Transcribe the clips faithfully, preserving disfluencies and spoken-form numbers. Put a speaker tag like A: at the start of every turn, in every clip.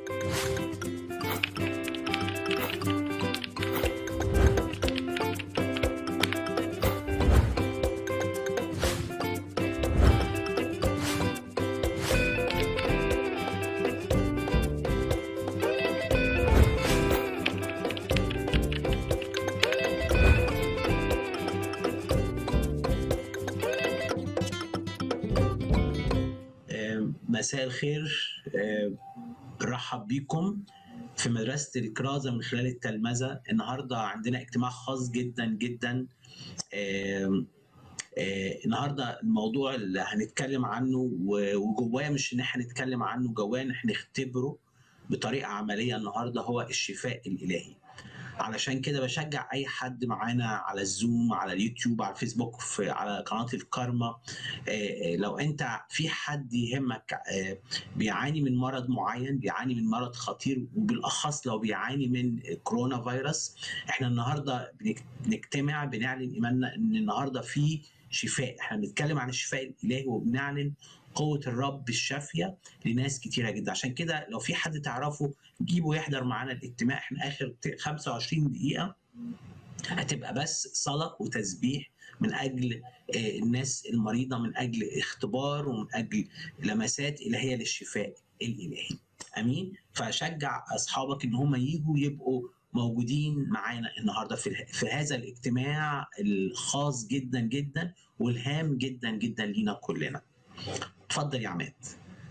A: مساء الخير. برحب بيكم في مدرسة الكرازة من خلال التلمذة. النهاردة عندنا اجتماع خاص جدا جدا. النهاردة الموضوع اللي هنتكلم عنه وجواه مش ان احنا نتكلم عنه، جواه ان احنا نختبره بطريقة عملية النهاردة، هو الشفاء الإلهي. علشان كده بشجع اي حد معانا على الزوم، على اليوتيوب، على الفيسبوك، في على قناة الكارما. لو انت في حد يهمك بيعاني من مرض معين، بيعاني من مرض خطير، وبالاخص لو بيعاني من كورونا فيروس، احنا النهارده بنجتمع بنعلن ايماننا ان النهارده في شفاء. احنا بنتكلم عن الشفاء الالهي وبنعلن قوة الرب الشافية لناس كتيرة جدا. عشان كده لو في حد تعرفه جيبه يحضر معانا الاجتماع. احنا آخر خمسة وعشرين دقيقة هتبقى بس صلاة وتسبيح من أجل الناس المريضة، من أجل اختبار ومن أجل لمسات إلهية للشفاء الإلهي. أمين. فشجع أصحابك إن هم ييجوا يبقوا موجودين معانا النهارده في في هذا الاجتماع الخاص جدا جدا والهام جدا جدا لينا كلنا. اتفضل يا عماد.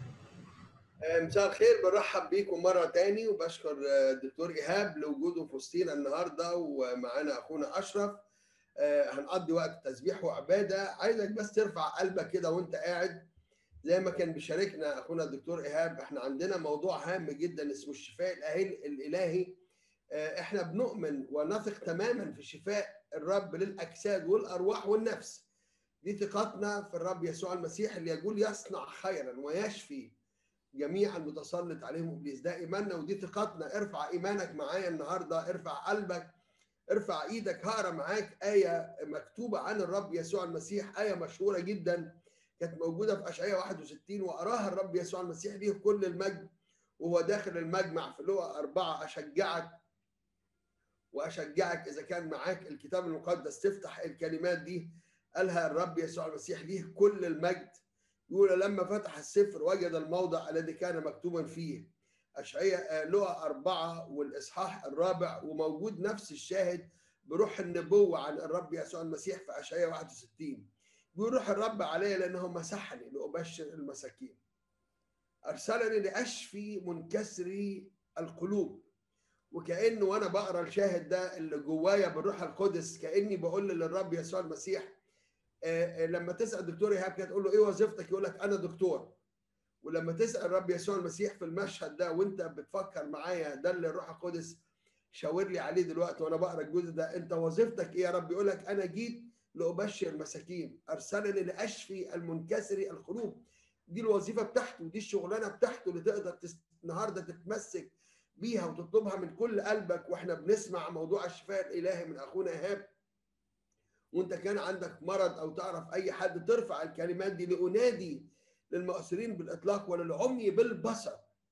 B: مساء الخير، برحب بيكم مرة تاني وبشكر الدكتور إيهاب لوجوده في وسطينا النهاردة، ومعانا أخونا أشرف. هنقضي وقت تسبيح وعبادة. عايزك بس ترفع قلبك كده وانت قاعد زي ما كان بيشاركنا أخونا الدكتور إيهاب. احنا عندنا موضوع هام جدا اسمه الشفاء الإلهي. احنا بنؤمن ونثق تماما في شفاء الرب للأجساد والأرواح والنفس. دي ثقتنا في الرب يسوع المسيح اللي يقول يصنع خيرا ويشفي جميع المتسلط عليهم ابليس. ده ايماننا ودي ثقتنا. ارفع ايمانك معايا النهارده، ارفع قلبك، ارفع ايدك. هقرا معاك ايه مكتوبه عن الرب يسوع المسيح، ايه مشهوره جدا كانت موجوده في اشعياء واحد وستين، وقراها الرب يسوع المسيح ليه كل المجد وهو داخل المجمع في لوقا أربعة. اشجعك واشجعك اذا كان معاك الكتاب المقدس تفتح الكلمات دي. قالها الرب يسوع المسيح ليه كل المجد، يقول لما فتح السفر وجد الموضع الذي كان مكتوبا فيه. أشعياء لوقا أربعة والإصحاح الرابع، وموجود نفس الشاهد بروح النبوة عن الرب يسوع المسيح في أشعياء واحد وستين. بيقول روح الرب علي لأنه مسحني لأبشر المساكين، أرسلني لأشفي منكسري القلوب. وكأنه وأنا بقرأ الشاهد ده اللي جوايا بالروح القدس، كأني بقول للرب يسوع المسيح لما تسأل دكتور إيهاب كده تقول له إيه وظيفتك؟ يقول لك أنا دكتور. ولما تسأل الرب يسوع المسيح في المشهد ده وأنت بتفكر معايا، ده اللي الروح القدس شاور لي عليه دلوقتي وأنا بقرأ الجزء ده. أنت وظيفتك إيه يا رب؟ يقول لك أنا جيت لأبشر المساكين، أرسلني لأشفي المنكسري القلوب. دي الوظيفة بتاعته ودي الشغلانة بتاعته اللي تقدر تست... النهارده تتمسك بيها وتطلبها من كل قلبك. وإحنا بنسمع موضوع الشفاء الإلهي من أخونا إيهاب، وانت كان عندك مرض او تعرف اي حد ترفع الكلمات دي. لأنادي للمؤسرين بالاطلاق وللعمي بالبصر،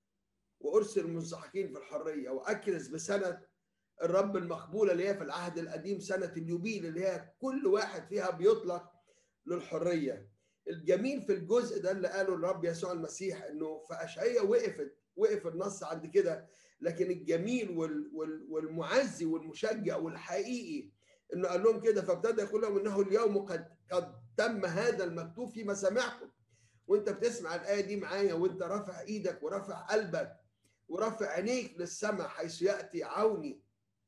B: وارسل المنسحقين في الحريه، واكرز بسنه الرب المقبوله اللي هي في العهد القديم سنه اليوبيل اللي هي كل واحد فيها بيطلق للحريه. الجميل في الجزء ده اللي قاله الرب يسوع المسيح انه في اشعياء وقفت وقف النص عند كده، لكن الجميل وال وال والمعزي والمشجع والحقيقي انه قال لهم كده، فابتدى يقول لهم انه اليوم قد قد تم هذا المكتوب في مسامعكم. وانت بتسمع الايه دي معايا وانت رافع ايدك ورافع قلبك ورافع عينيك للسماء حيث ياتي عوني.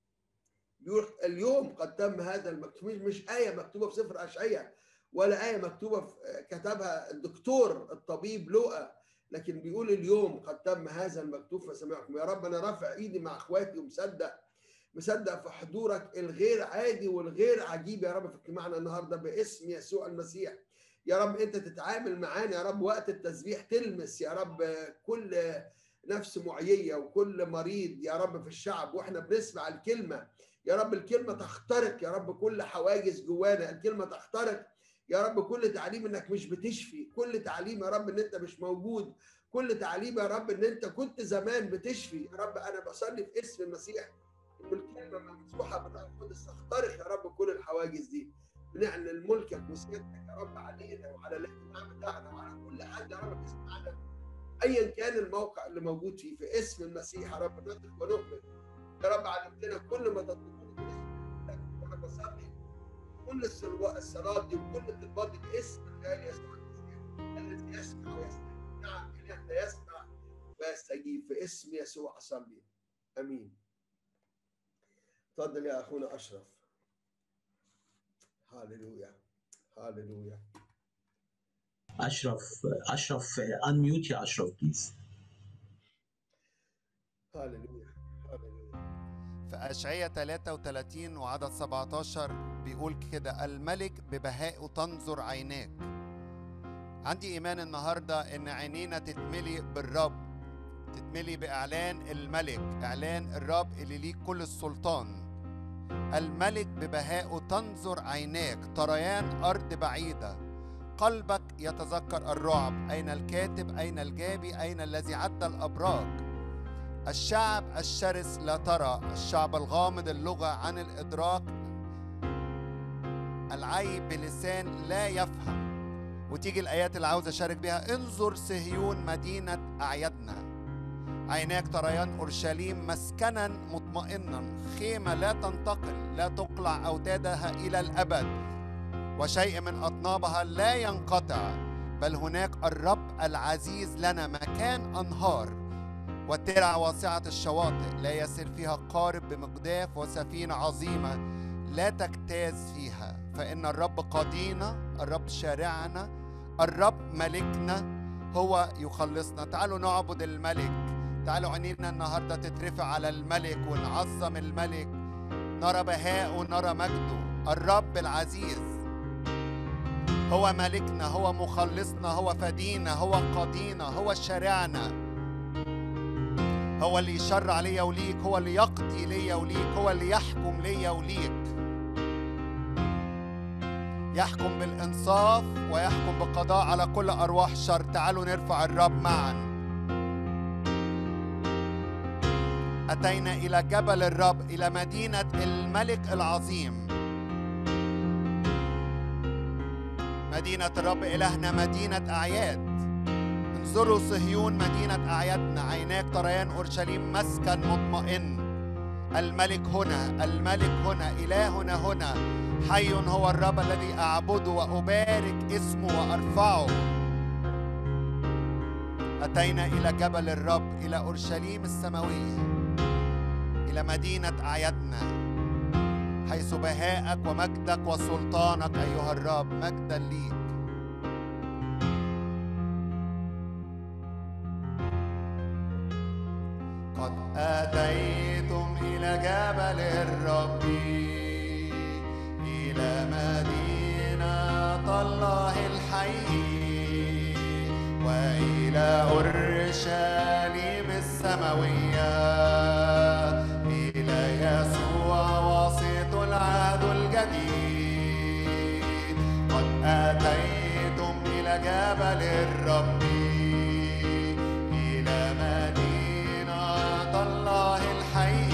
B: بيقول اليوم قد تم هذا المكتوب. مش ايه مكتوبه في سفر اشعياء ولا ايه مكتوبه في كتبها الدكتور الطبيب لوقا، لكن بيقول اليوم قد تم هذا المكتوب في مسامعكم. يا رب انا رافع ايدي مع اخواتي ومصدق مصدق في حضورك الغير عادي والغير عجيب يا رب في اجتماعنا النهارده باسم يسوع المسيح. يا رب انت تتعامل معانا يا رب وقت التسبيح، تلمس يا رب كل نفس معييه وكل مريض يا رب في الشعب واحنا بنسمع الكلمه. يا رب الكلمه تخترق يا رب كل حواجز جوانا، الكلمه تخترق يا رب كل تعليم انك مش بتشفي، كل تعليم يا رب ان انت مش موجود، كل تعليم يا رب ان انت كنت زمان بتشفي يا رب. انا بصلي في اسم المسيح والكلمه ممسوحه بالروح القدس تخترق يا رب كل الحواجز دي. بنعلن ملكك وسيادتك يا رب علينا وعلى الاجتماع بتاعنا وعلى كل حد يا رب بيسمعنا ايا كان الموقع اللي موجود فيه، في اسم المسيح يا رب نطلق ونؤمن يا رب. علمتنا كل ما تطلبون باسم انا بصلي كل الصلاه دي وكل الطلبات دي باسم الغالي يسوع المسيح الذي يسمع ويستجيب. نعم الهنا يسمع ويستجيب، في اسم يسوع اصلي امين. تفضل يا اخونا اشرف. هاليلويا هاليلويا.
A: اشرف اشرف انميوت يا اشرف بليز.
B: هاليلويا هاليلويا.
C: في أشعياء ثلاثة وثلاثين وعدد سبعة عشر بيقول كده: الملك ببهائه تنظر عيناك. عندي إيمان النهاردة إن عينينا تتملي بالرب، تتملي بإعلان الملك، إعلان الرب اللي ليه كل السلطان. الملك ببهائه تنظر عيناك، طريان أرض بعيدة، قلبك يتذكر الرعب. أين الكاتب؟ أين الجابي؟ أين الذي عد الأبراج؟ الشعب الشرس لا ترى، الشعب الغامض اللغة عن الإدراك، العيب بلسان لا يفهم. وتيجي الآيات اللي عاوز أشارك بها: انظر صهيون مدينة أعيادنا، عيناك طريان أورشليم مسكنا مطمئنا، خيمة لا تنتقل، لا تقلع أوتادها إلى الأبد، وشيء من أطنابها لا ينقطع، بل هناك الرب العزيز لنا مكان أنهار، وترع واسعة الشواطئ لا يسير فيها قارب بمقداف، وسفينة عظيمة لا تجتاز فيها. فإن الرب قاضينا، الرب شارعنا، الرب ملكنا، هو يخلصنا. تعالوا نعبد الملك، تعالوا عينينا النهاردة تترفع على الملك ونعظم الملك، نرى بهاءه ونرى مجده. الرب العزيز هو ملكنا، هو مخلصنا، هو فدينا، هو قاضينا، هو شارعنا، هو اللي يشرع ليا وليك، هو اللي يقضي ليا وليك، هو اللي يحكم ليا وليك، يحكم بالإنصاف ويحكم بقضاء على كل أرواح شر. تعالوا نرفع الرب معا. أتينا إلى جبل الرب، إلى مدينة الملك العظيم. مدينة الرب إلهنا مدينة أعياد. انظروا صهيون مدينة أعيادنا، عيناك طريان أورشليم مسكن مطمئن. الملك هنا، الملك هنا، إلهنا هنا. حي هو الرب الذي أعبده وأبارك اسمه وأرفعه. أتينا إلى جبل الرب، إلى أورشليم السماوية، إلى مدينة أعيادنا، حيث بهاءك ومجدك وسلطانك أيها الرب. مجدا ليك. قد أتيتم إلى جبل الرب، إلى مدينة الله الحي، وإلى أورشليم السماوية، إلى يسوع واسط العهد الجديد. قد أتيتم إلى جبل الرب، إلى مدينة الله الحي،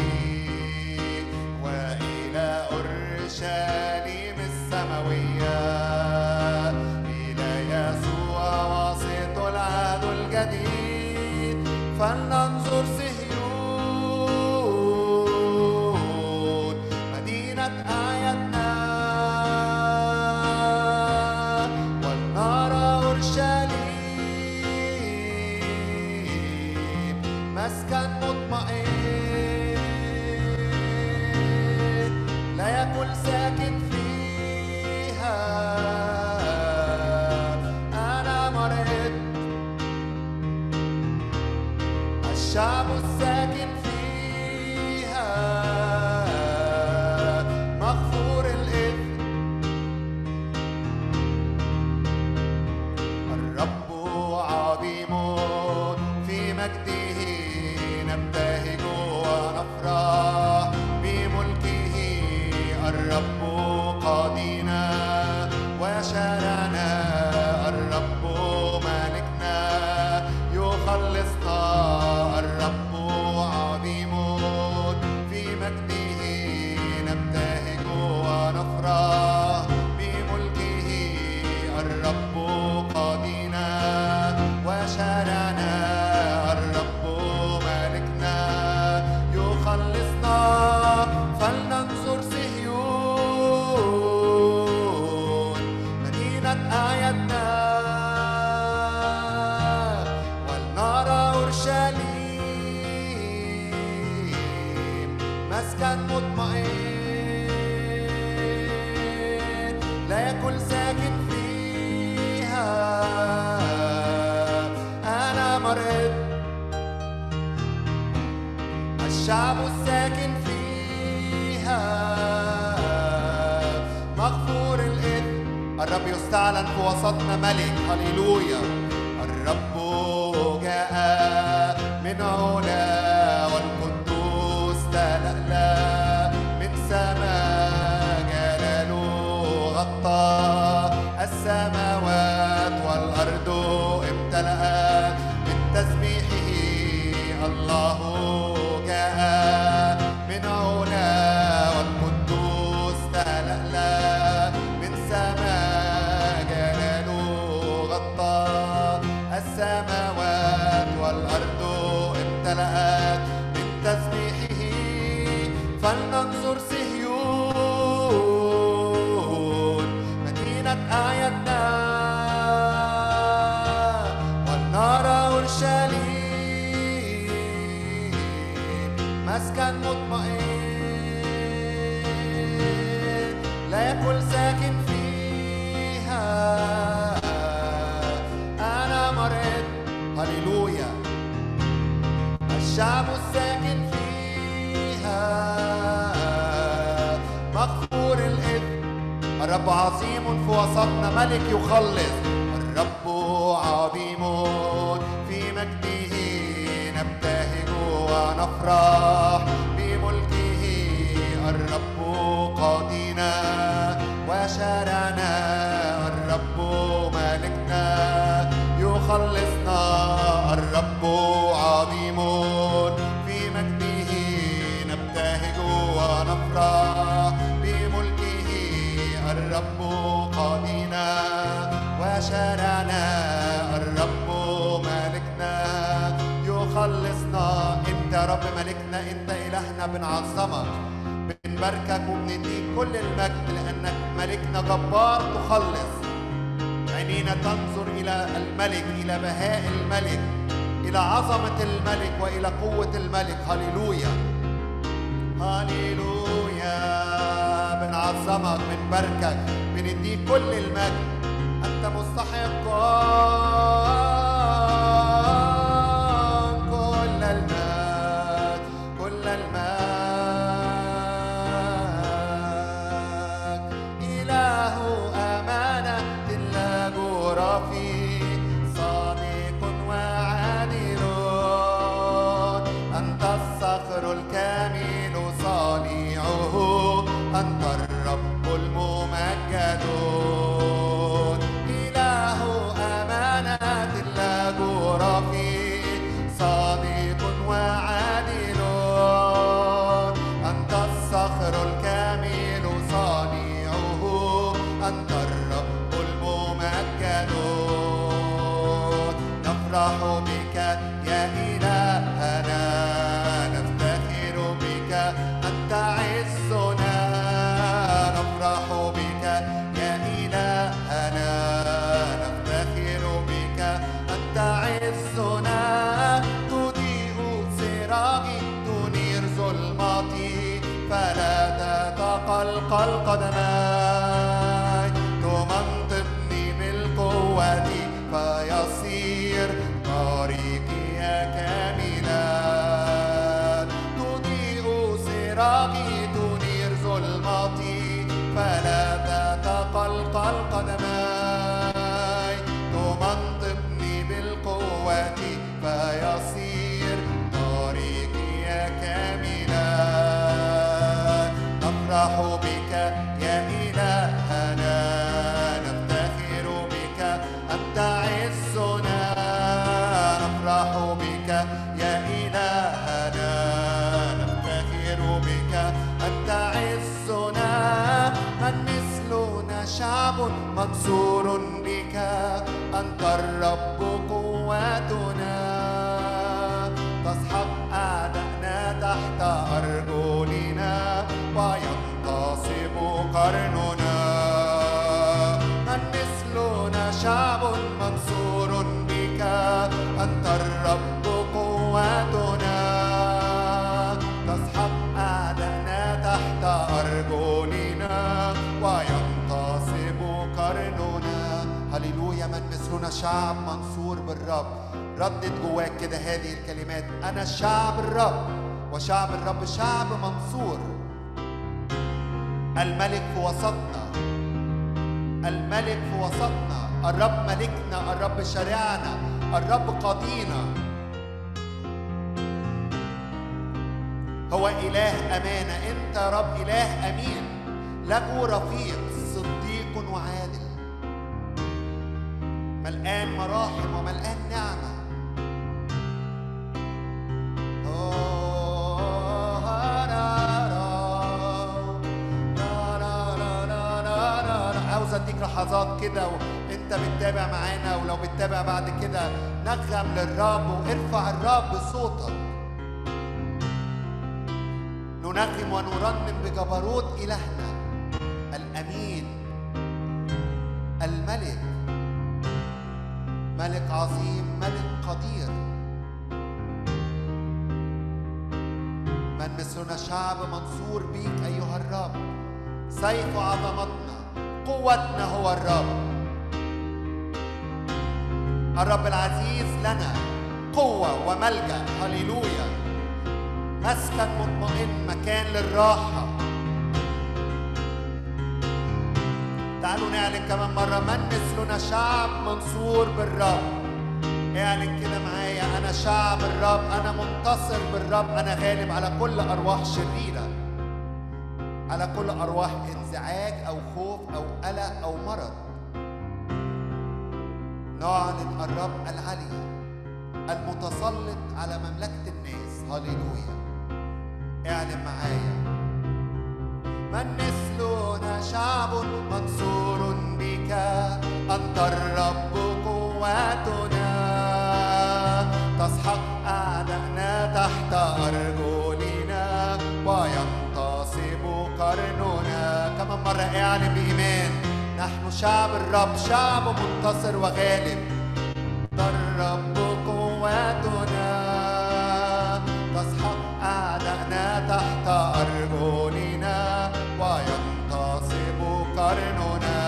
C: وإلى أورشليم السماوية، إلى يسوع واسط العهد الجديد. فلننظر صهيون مدينة أعيادنا، ولنرى أورشليم مسكن مطمئن، لا يكن ساكن فيها أنا مريض. الشعب الساكن فيها مغفور الإثم. الرب عظيم في مجده، نبتهج ونفرح بملكه. الرب قاضينا وشارعنا، الرب مالكنا يخلصنا. مسكن مطمئن لا يكن ساكن فيها. أنا مريض الشعب الساكن فيها مغفور الإثم. الرب يستعلن في وسطنا ملك. هللويا. الرب جاء من علا والقدوس تلألأ من سماء. جلاله غطى السماوات والأرض امتلأت من تسبيحه. الله جاء من علا والقدوس تلألأ من سماء. جلاله غطى السماوات والأرض امتلأت من تسبيحه. فلننظر صهيون مدينة أعيادنا ولنرى أورشليم مسكن مطمئن لا يكن ساكن فيها. أنا مريض. هللويا. الشعب الساكن فيها مغفور الإثم. الرب عظيم في وسطنا ملك يخلص. الرب عظيم في مجده نبتهج ونفرح بملكه. الرب قاضينا وشارعنا. الرب ملكنا يخلصنا. الرب عظيم في مجده نبتهج ونفرح بملكه. الرب قاضينا وشارعنا. الرب ملكنا يخلصنا. انت رب ملكنا، انت الهنا، بنعظمك بنباركك وبنديك كل المجد لانك ملكنا جبار تخلص. عينينا تنظر الى الملك، الى بهاء الملك، الى عظمة الملك والى قوة الملك. هللويا هللويا. بنعظمك بنباركك بنديك كل المجد. انت مستحق كل المجد كل المجد. إله أمانة لا جرافي صادق وعادل. أنت الصخر الكامل صانعه. أنت الرب الممجد. إله أمانة لا جرافي صادق وعادل. أنت الصخر الكامل صانعه. أنت الرب الممجد. نفرح بك يا إلهنا نفتخر بك أنت عزنا. نفرح بك يا إلهنا نفتخر بك أنت عزنا. تضيء سراجي تنير ظلمتي فلا تتقلقل قدماي. تمنطقني بالقوة فيصير طريقي كاملا. تضيء سراجي تنير ظلمتي فلا تتقلقل قدماي. تمنطقني بالقوة فيصير طريقي كاملا. نفرح بك يا إلهنا نفتخر بك أنت عزنا. نفرح بك يا إلهنا نفتخر بك أنت عزنا. من مثلنا شعب منصور بك. أنت الرب قوتنا. تسحق أعدائنا تحت أرجلنا وينتصب قرننا. من مثلنا شعب منصور بك. أنت الرب قوتنا. تسحق أعدائنا شعب منصور بالرب. ردد جواك كده هذه الكلمات: أنا شعب الرب، وشعب الرب شعب منصور. الملك في وسطنا، الملك في وسطنا، الرب ملكنا، الرب شارعنا، الرب قاضينا. هو إله أمانة، أنت يا رب إله أمين، له رفيق صديق وعادل، ملآن مراحم وملآن نعمة. عاوز اديك لحظات كده وانت بتتابع معانا، ولو بتتابع بعد كده نغم للرب وارفع الرب بصوتك. ننغم ونرنم بجبروت إلهنا الأمين الملك، ملك عظيم، ملك قدير. من مثلنا شعب منصور بيك أيها الرب، سيف عظمتنا، قوتنا هو الرب. الرب العزيز لنا قوة وملجأ، هللويا، مسكن مطمئن، مكان للراحة. تعالوا نعلن كمان مرة: من مثلنا شعب منصور بالرب. اعلن كده معايا: أنا شعب الرب، أنا منتصر بالرب، أنا غالب على كل أرواح شريرة، على كل أرواح انزعاج أو خوف أو قلق أو مرض. نعلن الرب العلي المتسلط على مملكة الناس، هللويا. اعلن معايا: من مثلنا شعب منصور بك، أنت الرب قوتنا، تسحق أعدائنا تحت أرجلنا وينتصب قرننا. كمان مرة اعلن بإيمان: نحن شعب الرب، شعب منتصر وغالب، أنت الرب قوتنا، تسحق أعدائنا تحت أرجلنا وينتصب قرننا.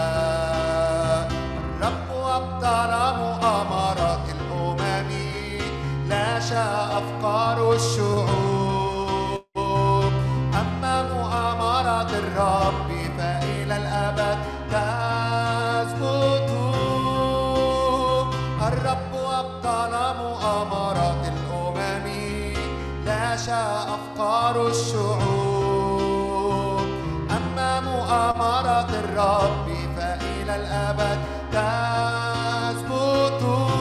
C: الرب أبطل مؤامرات الأمم، لاشى أفكار الشعوب. أما مؤامرات الرب فإلى الأبد تثبت. الرب أبطل مؤامرات الأمم، لاشى أفكار الشعوب. أما مؤامرات الرب فإلى الأبد تثبت.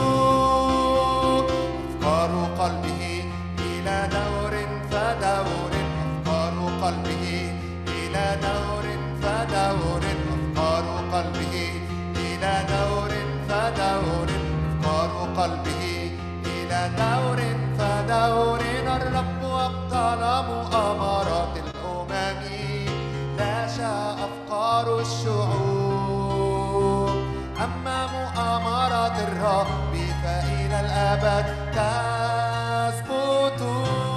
C: أفكار قلبه إلى دور فدور، أفكار قلبه إلى دور فدور، أفكار قلبه إلى دور فدور، أفكار قلبه إلى دور فدور. الرب أبطل مؤامرات الأمم، لاشى أفكار الشعوب. أما مؤامرات الرب فإلى الأبد تثبت.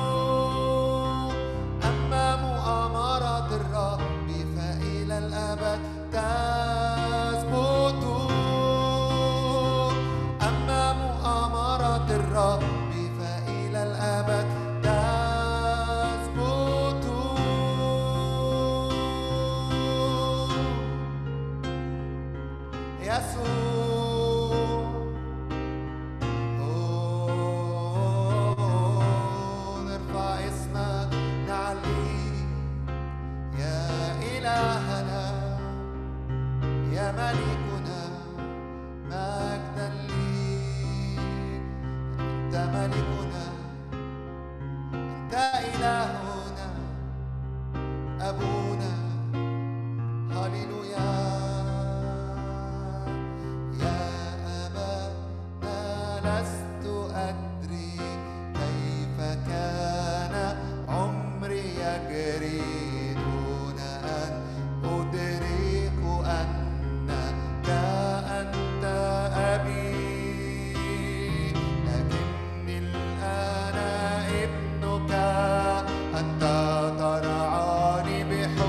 C: أما مؤامرات الرب فإلى الأبد تثبت. أما مؤامرات الرب فإلى الأبد تثبت. يسوع نرفع اسمك، نعلي يا إلهنا يا ملكنا، مجدا ليك. أنت ملكنا، أنت إلهنا، أبونا، هللويا. يا أبانا لست أدري كيف كان عمري يجري دون أن أدرك أنك أنت أبي، لكني الآن ابنك، أنت ترعاني بحب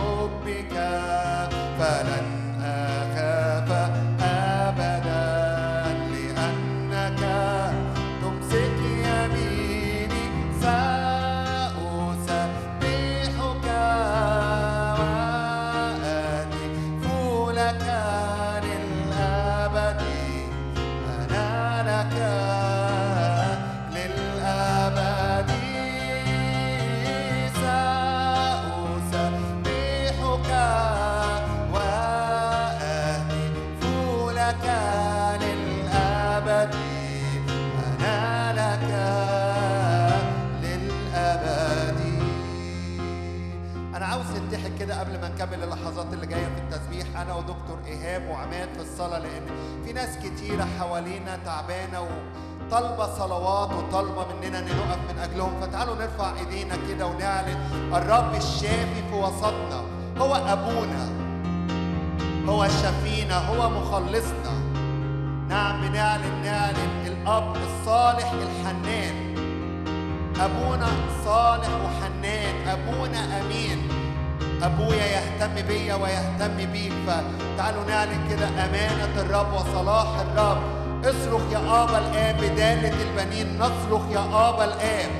C: نفتحك كده قبل ما نكمل اللحظات اللي جايه في التسبيح، انا ودكتور ايهاب وعماد في الصلاه، لان في ناس كتيره حوالينا تعبانه وطالبه صلوات وطالبه مننا ان نقف من اجلهم. فتعالوا نرفع ايدينا كده ونعلن الرب الشافي في وسطنا، هو ابونا، هو شفينا، هو مخلصنا. نعم بنعلن نعلن الاب الصالح الحنان، أبونا صالح وحنان، أبونا أمين، أبويا يهتم بيا ويهتم بيك. فتعالوا نعلن كده أمانة الرب وصلاح الرب. اصرخ يا آبا الآب بدالة البنين، نصرخ يا آبا الآب،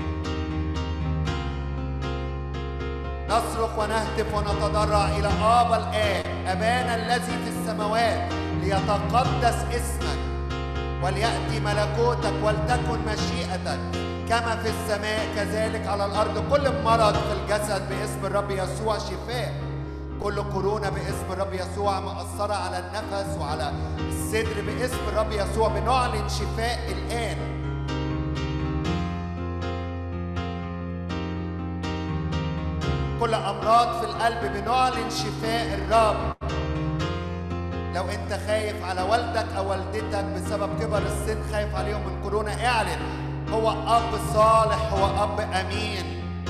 C: نصرخ ونهتف ونتضرع إلى آبا الآب. أبانا الذي في السماوات ليتقدس اسمك وليأتي ملكوتك ولتكن مشيئتك كما في السماء كذلك على الأرض. كل مرض في الجسد باسم الرب يسوع شفاء، كل كورونا باسم الرب يسوع مؤثرة على النفس وعلى الصدر باسم الرب يسوع بنعلن شفاء الآن. كل أمراض في القلب بنعلن شفاء الرب. لو انت خايف على والدك او والدتك بسبب كبر السن، خايف عليهم من كورونا، اعلن هو اب صالح، هو اب امين.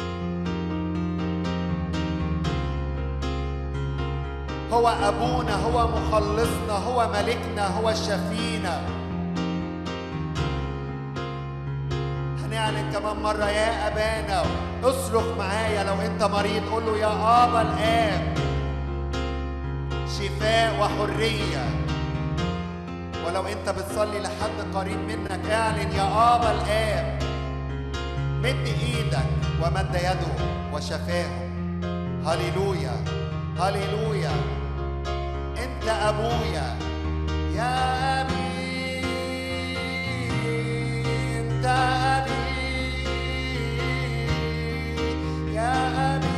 C: هو ابونا، هو مخلصنا، هو ملكنا، هو شفينا. هنعلن كمان مرة يا ابانا. اصرخ معايا لو انت مريض، قول له يا ابا الاب، شفاء وحرية. ولو انت بتصلي لحد قريب منك، اعلن يا آبا الآب. مد ايدك ومد يده وشفاه. هللويا هللويا. انت ابويا يا ابي، انت ابي يا ابي،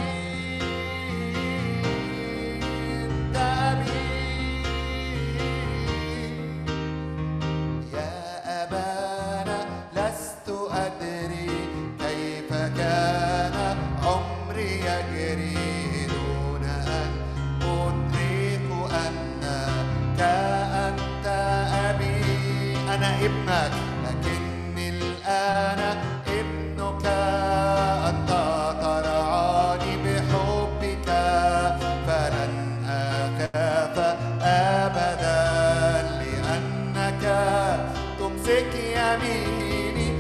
C: ابنك لكني الآن ابنك، أنت ترعاني بحبك فلن أخاف أبدا، لأنك تمسك يميني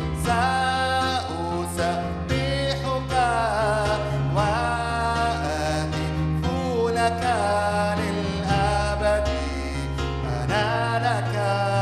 C: سأسبحك وأهتف لك للأبد. أنا لك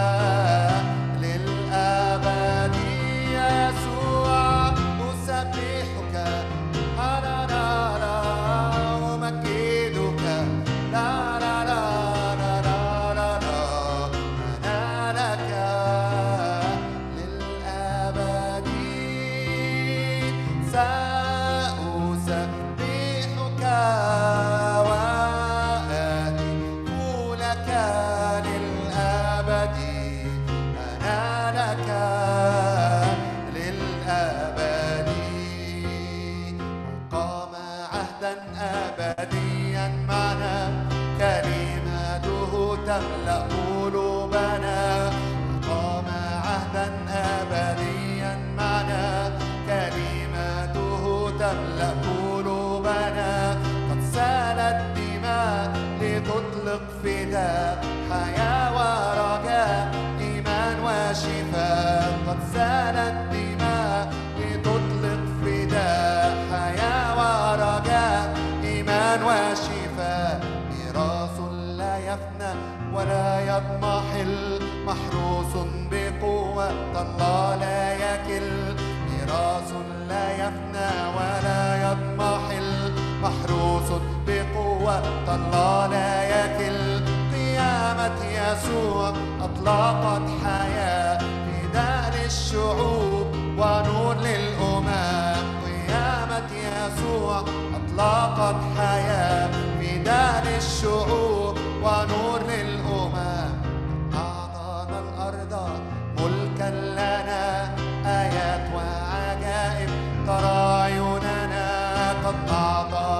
C: تملأ قلوبنا. قام عهدا أبديا معنا، كلمته تملأ قلوبنا. قد سالت دماء لتطلق فداء، حياة ورجاء، إيمان وشفاء. قد سالت دماء لتطلق فداء، حياة ورجاء، إيمان وشفاء. ميراث لا يفنى ولا يضمحل، محروس بقوة الله لا يكل. ميراث لا يفنى ولا يضمحل، محروس بقوة الله لا يكل. قيامة يسوع أطلقت حياة في دار الشعوب ونور للأمم. قيامة يسوع أطلقت حياة في دار الشعوب ونور للأمم. أعطانا الأرض ملكا لنا، آيات وعجائب ترى عيوننا. قد أعطانا الأرض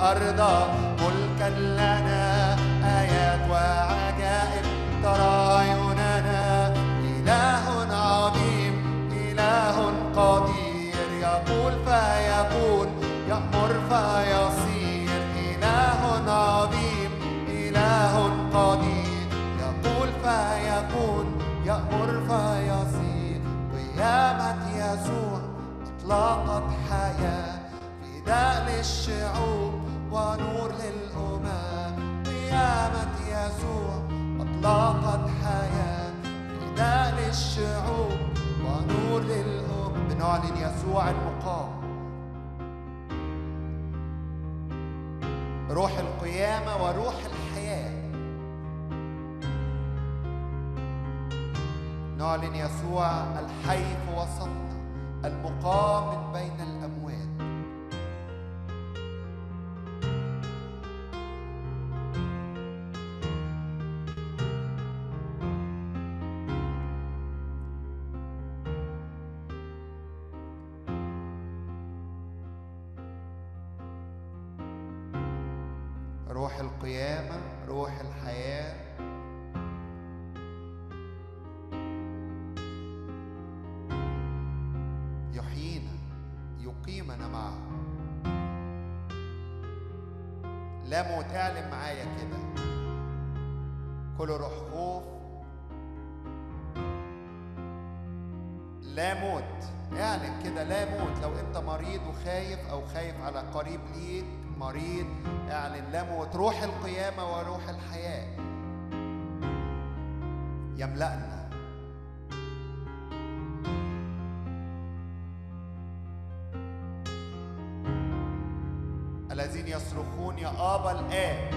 C: الأرض ملكا لنا، آيات وعجائب ترى عيوننا. إله عظيم إله قدير، يقول فيكون يأمر فيصير. إله عظيم إله قدير، يقول فيكون يأمر فيصير. قيامة يسوع أطلقت حياة، فداء للشعوب ونور للأمم. قيامة يسوع أطلقت حياة، فداء للشعوب ونور للأمم. بنعلن يسوع المقام، روح القيامة وروح الحياة. نعلن يسوع الحي في وسطنا، المقام من بين الأموات. روح القيامة، روح الحياة، يحيينا يقيمنا معه. لا موت، اعلن معايا كده. كل روح خوف، لا موت. اعلن كده، لا موت. لو انت مريض وخايف او خايف على قريب ليك مريض، اعلن لا موت. روح القيامة وروح الحياة يملأنا. الذين يصرخون يا آبا الآب،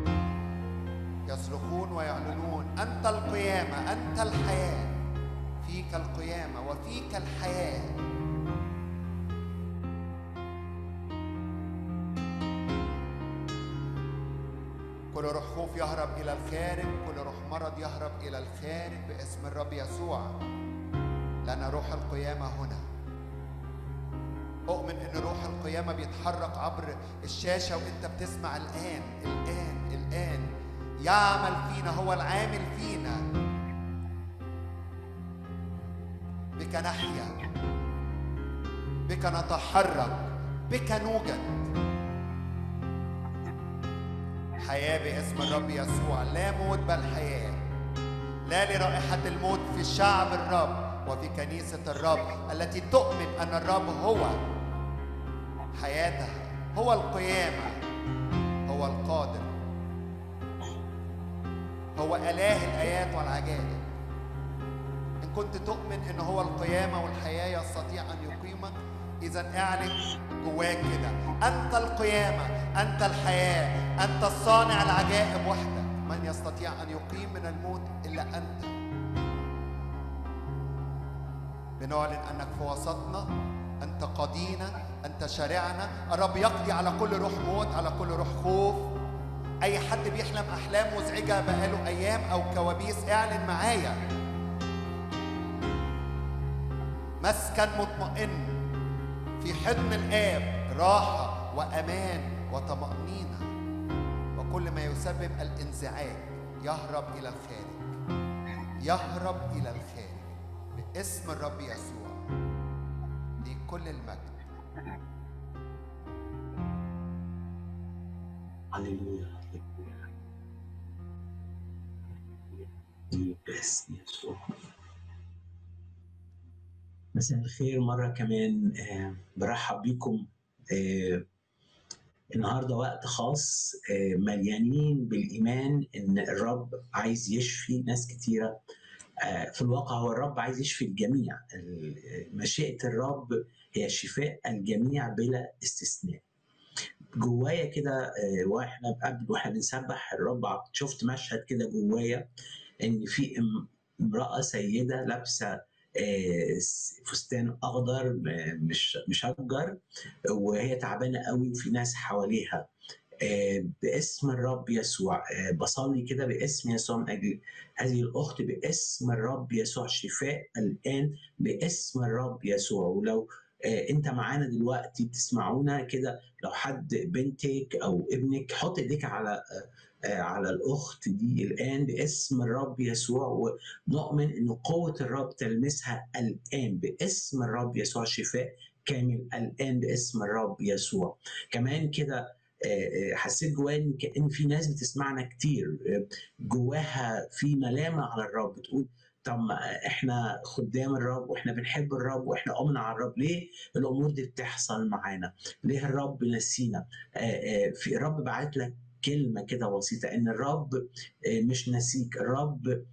C: يصرخون ويعلنون أنت القيامة، أنت الحياة، فيك القيامة وفيك الحياة. كل روح خوف يهرب إلى الخارج، كل روح مرض يهرب إلى الخارج باسم الرب يسوع، لأن روح القيامة هنا. أؤمن إن روح القيامة بيتحرك عبر الشاشة وإنت بتسمع الآن الآن الآن. يعمل فينا، هو العامل فينا. بك نحيا، بك نتحرك، بك نوجد. حياة باسم الرب يسوع، لا موت بل حياة. لا لرائحة الموت في شعب الرب وفي كنيسة الرب التي تؤمن أن الرب هو حياتها، هو القيامة، هو القادر، هو إله الآيات والعجائب. إن كنت تؤمن أن هو القيامة والحياة يستطيع أن يقيمك، إذن اعلن جواك كده: أنت القيامة، أنت الحياة، أنت الصانع العجائب وحدك. من يستطيع أن يقيم من الموت إلا أنت. بنعلن أنك في وسطنا، أنت قاضينا، أنت شارعنا. الرب يقضي على كل روح موت، على كل روح خوف. أي حد بيحلم أحلام مزعجة بقاله أيام أو كوابيس، اعلن معايا: مسكن مطمئن في حضن الآب، راحة وأمان وطمأنينة، وكل ما يسبب الانزعاج يهرب إلى الخارج، يهرب إلى الخارج باسم الرب يسوع. لكل المجد.
A: هللويا باسم يسوع. مساء الخير مرة كمان. آه، برحب بكم. آه، النهارده وقت خاص، آه، مليانين بالإيمان إن الرب عايز يشفي ناس كتيرة. آه، في الواقع هو الرب عايز يشفي الجميع. مشيئة الرب هي شفاء الجميع بلا استثناء. جوايا كده آه، واحنا قبل واحنا بنسبح الرب، شفت مشهد كده جوايا ان في امرأة سيدة لابسة فستان اخضر مش مشجر، وهي تعبانه قوي وفي ناس حواليها. باسم الرب يسوع بصلي كده باسم يسوع من اجل هذه الاخت، باسم الرب يسوع شفاء الان باسم الرب يسوع. ولو آه، انت معانا دلوقتي بتسمعونا كده، لو حد بنتك او ابنك حط ايديك على آه، على الاخت دي الان باسم الرب يسوع، ونؤمن ان قوه الرب تلمسها الان باسم الرب يسوع، شفاء كامل الان باسم الرب يسوع. كمان كده آه، آه، حسيت جوايا ان كأن في ناس بتسمعنا كتير آه، جواها في ملامه على الرب، تقول طب ما احنا خدام الرب واحنا بنحب الرب واحنا امنا على الرب، ليه الامور دي بتحصل معانا؟ ليه الرب نسينا؟ آه، آه، في الرب بعت لك كلمة كده بسيطة إن الرب آه، مش نسيك، الرب آه،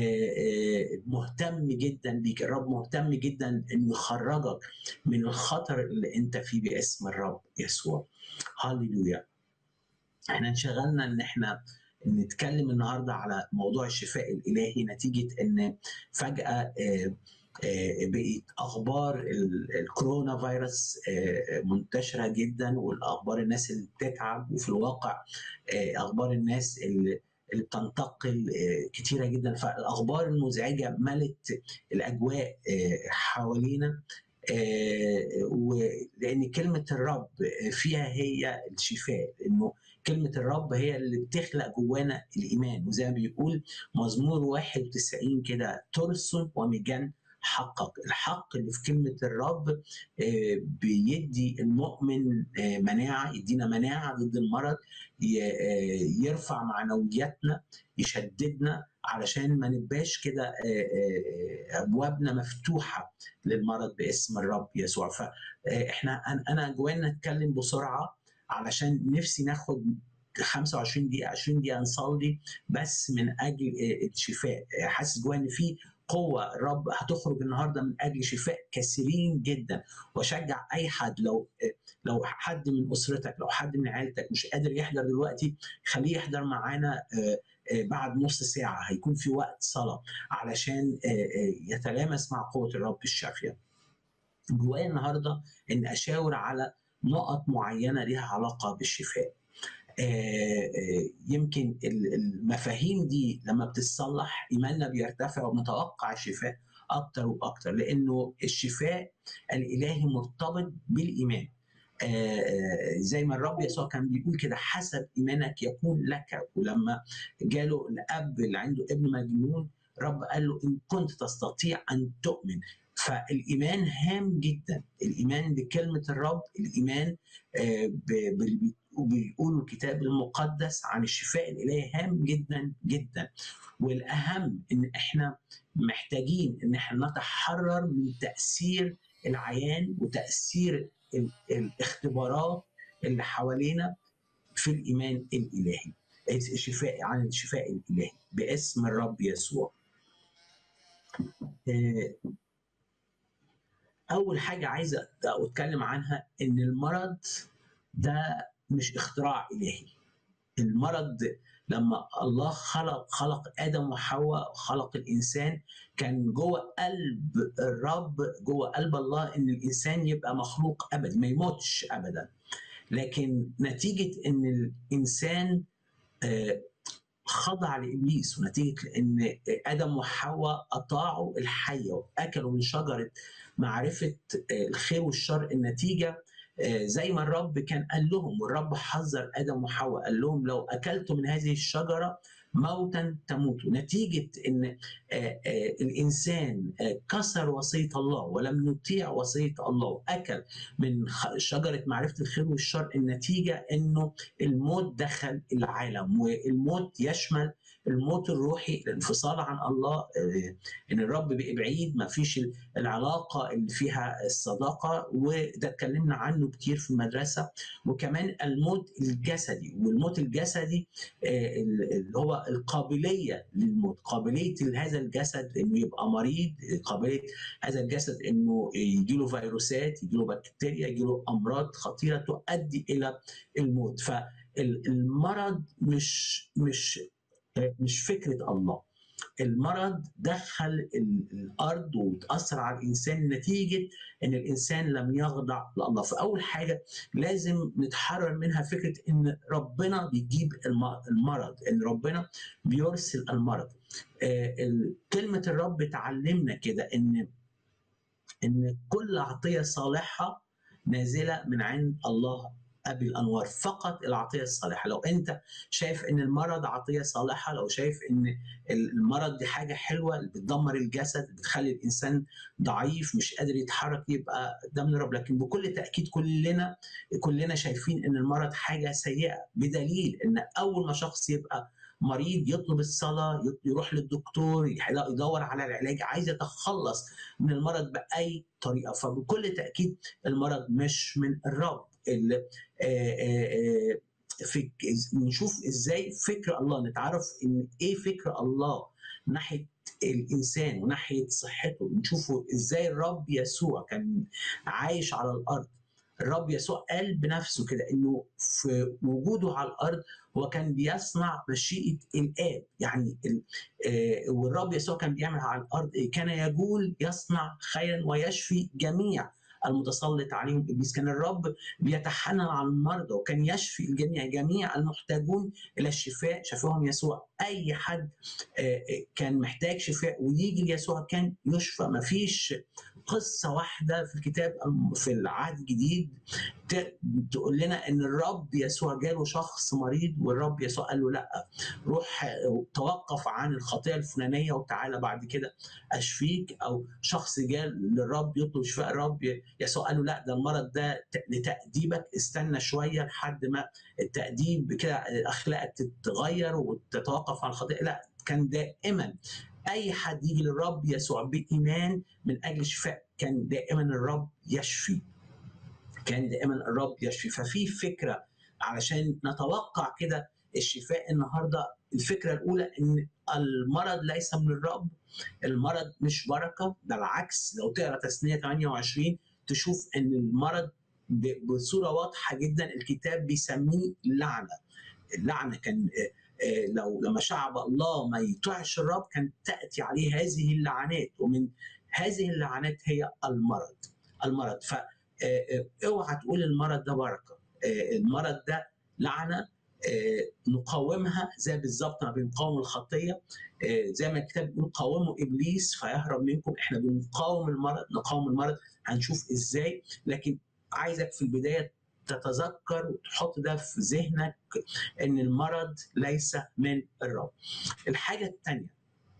A: آه، مهتم جدا بيك، الرب مهتم جدا إنه يخرجك من الخطر اللي أنت فيه باسم الرب يسوع. هاليلويا. احنا انشغلنا ان احنا نتكلم النهارده على موضوع الشفاء الالهي نتيجه ان فجاه آه، آه، بقت اخبار ال- الكورونا فيروس آه، منتشره جدا، والاخبار الناس اللي بتتعب، وفي الواقع آه، اخبار الناس اللي اللي بتنتقل آه، كتيره جدا. فالاخبار المزعجه ملت الاجواء آه، حوالينا، آه، ولان كلمه الرب فيها هي الشفاء، انه كلمه الرب هي اللي بتخلق جوانا الايمان، وزي ما بيقول مزمور واحد وتسعين كده، ترس ومجان حقق. الحق اللي في كلمه الرب آه، بيدي المؤمن آه، مناعه، يدينا مناعه ضد المرض، ي- آه، يرفع معنوياتنا، يشددنا علشان ما نبقاش كده آه، آه، آه، ابوابنا مفتوحه للمرض باسم الرب يسوع. فاحنا انا جوانا نتكلم بسرعه علشان نفسي ناخد خمسة وعشرين دقيقه عشرين دقيقه نصلي بس من اجل الشفاء. حاسس جوايا ان في قوة الرب هتخرج النهارده من اجل شفاء كثيرين جدا، واشجع اي حد، لو لو حد من اسرتك، لو حد من عيلتك مش قادر يحضر دلوقتي، خليه يحضر معانا بعد نص ساعة، هيكون في وقت صلاة علشان يتلامس مع قوة الرب الشافية. جوايا النهارده ان اشاور على نقط معينه ليها علاقه بالشفاء. يمكن المفاهيم دي لما بتتصلح ايماننا بيرتفع وبنتوقع الشفاء اكتر واكتر، لانه الشفاء الالهي مرتبط بالايمان. زي ما الرب يسوع كان بيقول كده، حسب ايمانك يكون لك. ولما جاله الاب اللي عنده ابن مجنون، رب قال له ان كنت تستطيع ان تؤمن. فالايمان هام جدا، الايمان بكلمه الرب، الايمان بيقول الكتاب المقدس عن الشفاء الالهي هام جدا جدا. والاهم ان احنا محتاجين ان احنا نتحرر من تاثير العيان وتاثير الاختبارات اللي حوالينا في الايمان الالهي، الشفاء عن الشفاء الالهي باسم الرب يسوع. اول حاجه عايز اتكلم عنها ان المرض ده مش اختراع الهي. المرض لما الله خلق خلق ادم وحواء، خلق الانسان، كان جوه قلب الرب، جوه قلب الله ان الانسان يبقى مخلوق ابدي ما يموتش ابدا. لكن نتيجه ان الانسان خضع لابليس، ونتيجه ان ادم وحواء اطاعوا الحيه واكلوا من شجره معرفه الخير والشر، النتيجه زي ما الرب كان قال لهم، والرب حذر ادم وحواء قال لهم لو اكلتم من هذه الشجره موتا تموتوا. نتيجه ان الانسان كسر وصيه الله ولم يطيع وصيه الله واكل من شجره معرفه الخير والشر، النتيجه انه الموت دخل العالم. والموت يشمل الموت الروحي، الانفصال عن الله، ان الرب بقى بعيد، ما فيش العلاقه اللي فيها الصداقه، وده اتكلمنا عنه كتير في المدرسه. وكمان الموت الجسدي، والموت الجسدي اللي هو القابليه للموت، قابليه هذا الجسد انه يبقى مريض، قابليه هذا الجسد انه يجيله فيروسات، يجيله بكتيريا، يجيله امراض خطيره تؤدي الى الموت. فالمرض مش مش مش فكره الله. المرض دخل الارض وتاثر على الانسان نتيجه ان الانسان لم يخضع لله. فاول حاجه لازم نتحرر منها فكره ان ربنا بيجيب المرض، ان ربنا بيرسل المرض. كلمه الرب تعلمنا كده ان ان كل عطيه صالحه نازله من عند الله ابي الانوار، فقط العطيه الصالحه. لو انت شايف ان المرض عطيه صالحه، لو شايف ان المرض دي حاجه حلوه بتدمر الجسد، بتخلي الانسان ضعيف مش قادر يتحرك، يبقى ده من رب. لكن بكل تاكيد كلنا كلنا شايفين ان المرض حاجه سيئه، بدليل ان اول ما شخص يبقى مريض يطلب الصلاه، يروح للدكتور، يدور على العلاج، عايز يتخلص من المرض باي طريقه. فبكل تاكيد المرض مش من الرب. في نشوف ازاي فكر الله، نتعرف ان ايه فكر الله ناحيه الانسان وناحيه صحته. نشوفه ازاي الرب يسوع كان عايش على الارض. الرب يسوع قال بنفسه كده انه في وجوده على الارض هو كان بيصنع مشيئه الاب. يعني آه والرب يسوع كان بيعمل على الارض إيه؟ كان يقول يصنع خيرا ويشفي جميع المتسلط عليهم ابليس. كان الرب بيتحنن على المرضى وكان يشفي الجميع، جميع المحتاجون الى الشفاء شفاهم يسوع. اي حد كان محتاج شفاء ويجي ليسوع كان يشفى. ما فيش قصه واحده في الكتاب في العهد الجديد تقول لنا ان الرب يسوع جاله شخص مريض والرب يسوع قال له لا، روح توقف عن الخطيه الفلانيه وتعالى بعد كده اشفيك. او شخص جاء للرب يطلب شفاء، الرب يسوع قال له لا، ده المرض ده لتأديبك، استنى شويه لحد ما التأديب كده اخلاقك تتغير وتتوقف عن الخطيه. لا، كان دائما اي حد يجي للرب يسوع بايمان من اجل شفاء كان دائما الرب يشفي، كان دائما الرب يشفي. ففي فكره علشان نتوقع كده الشفاء النهارده. الفكره الاولى ان المرض ليس من الرب، المرض مش بركه، ده العكس. لو تقرا تثنيه ثمانية وعشرين تشوف ان المرض بصوره واضحه جدا الكتاب بيسميه لعنه. اللعنه كان لو لما شعب الله ما يطيعش الرب كان تاتي عليه هذه اللعنات، ومن هذه اللعنات هي المرض. المرض ف اوعى تقول المرض ده بركه، المرض ده لعنه نقاومها زي بالظبط ما بنقاوم الخطيه. زي ما الكتاب بيقول قاوموا ابليس فيهرب منكم، احنا بنقاوم المرض، نقاوم المرض. هنشوف ازاي، لكن عايزك في البدايه تتذكر وتحط ده في ذهنك ان المرض ليس من الرب. الحاجه الثانيه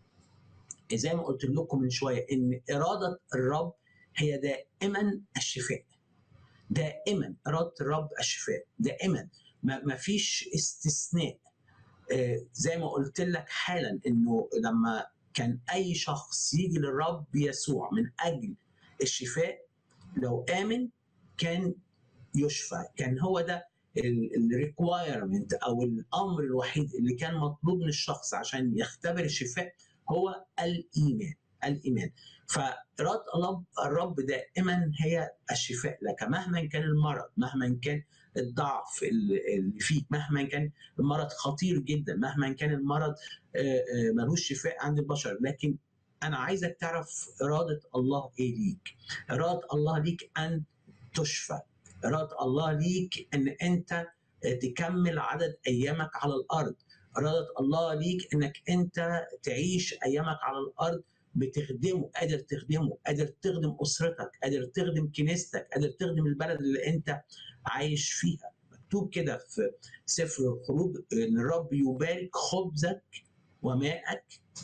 A: زي ما قلت لكم من شويه ان اراده الرب هي دائما الشفاء. دائما اراده الرب الشفاء، دائما ما فيش استثناء. آه زي ما قلت لك حالا انه لما كان اي شخص يجي للرب يسوع من اجل الشفاء لو امن كان يشفى. كان هو ده الريكوايرمنت او الامر الوحيد اللي كان مطلوب من الشخص عشان يختبر الشفاء هو الايمان. الايمان فإرادة الله الرب دائما هي الشفاء لك، مهما كان المرض، مهما كان الضعف اللي فيك، مهما كان المرض خطير جدا، مهما كان المرض ملوش شفاء عند البشر. لكن انا عايزك تعرف إرادة الله ايه ليك. إرادة الله ليك ان تشفى، إرادة الله ليك ان انت تكمل عدد ايامك على الارض، إرادة الله ليك انك انت تعيش ايامك على الارض بتخدمه، قادر تخدمه، قادر تخدم اسرتك، قادر تخدم كنيستك، قادر تخدم البلد اللي انت عايش فيها. مكتوب كده في سفر الخروج ان الرب يبارك خبزك وماءك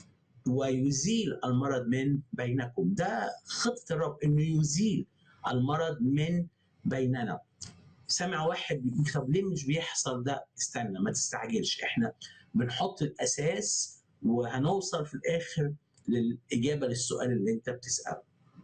A: ويزيل المرض من بينكم. ده خطة الرب انه يزيل المرض من بيننا. سمع واحد بيقول طب ليه مش بيحصل ده؟ استنى، ما تستعجلش، احنا بنحط الاساس وهنوصل في الاخر للاجابه للسؤال اللي انت بتساله.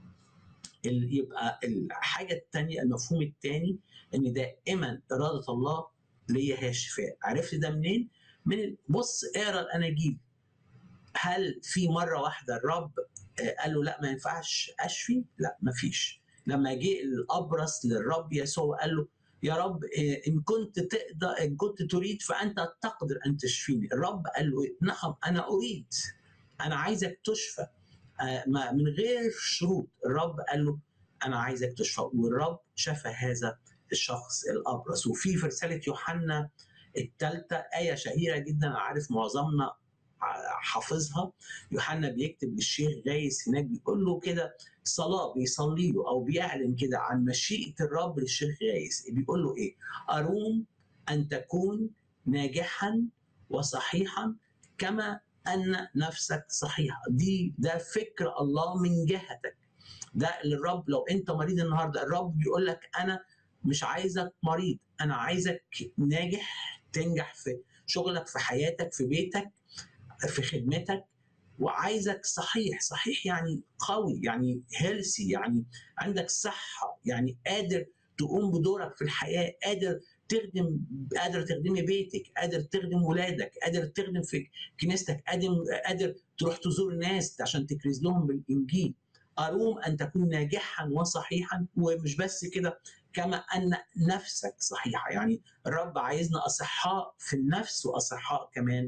A: يبقى الحاجه الثانيه، المفهوم الثاني ان دائما اراده الله ليا هي الشفاء. عرفت ده منين؟ من بص اقرا الاناجيل. هل في مره واحده الرب قال له لا ما ينفعش اشفي؟ لا، ما فيش. لما جه الابرص للرب يسوع وقال له يا رب ان كنت تقدر، ان كنت تريد فانت تقدر ان تشفيني، الرب قال له نعم انا اريد، انا عايزك تشفى من غير شروط. الرب قال له انا عايزك تشفى، والرب شفى هذا الشخص الابرص. وفي في رساله يوحنا الثالثه ايه شهيره جدا عارف معظمنا حافظها، يوحنا بيكتب للشيخ غايس هناك بيقول له كده صلاه بيصلي له او بيعلن كده عن مشيئه الرب للشيخ غايث، بيقول له ايه؟ اروم ان تكون ناجحا وصحيحا كما ان نفسك صحيحه. دي ده فكر الله من جهتك. ده اللي الرب، لو انت مريض النهارده الرب بيقول لك انا مش عايزك مريض، انا عايزك ناجح، تنجح في شغلك، في حياتك، في بيتك، في خدمتك، وعايزك صحيح. صحيح يعني قوي، يعني هيلسي، يعني عندك صحة، يعني قادر تقوم بدورك في الحياة، قادر تخدم، قادر تخدمي بيتك، قادر تخدم ولادك، قادر تخدم في كنيستك، قادر قادر تروح تزور ناس عشان تكرز لهم بالإنجيل. أروم أن تكون ناجحا وصحيحا، ومش بس كده، كما أن نفسك صحيحة. يعني الرب عايزنا أصحاء في النفس وأصحاء كمان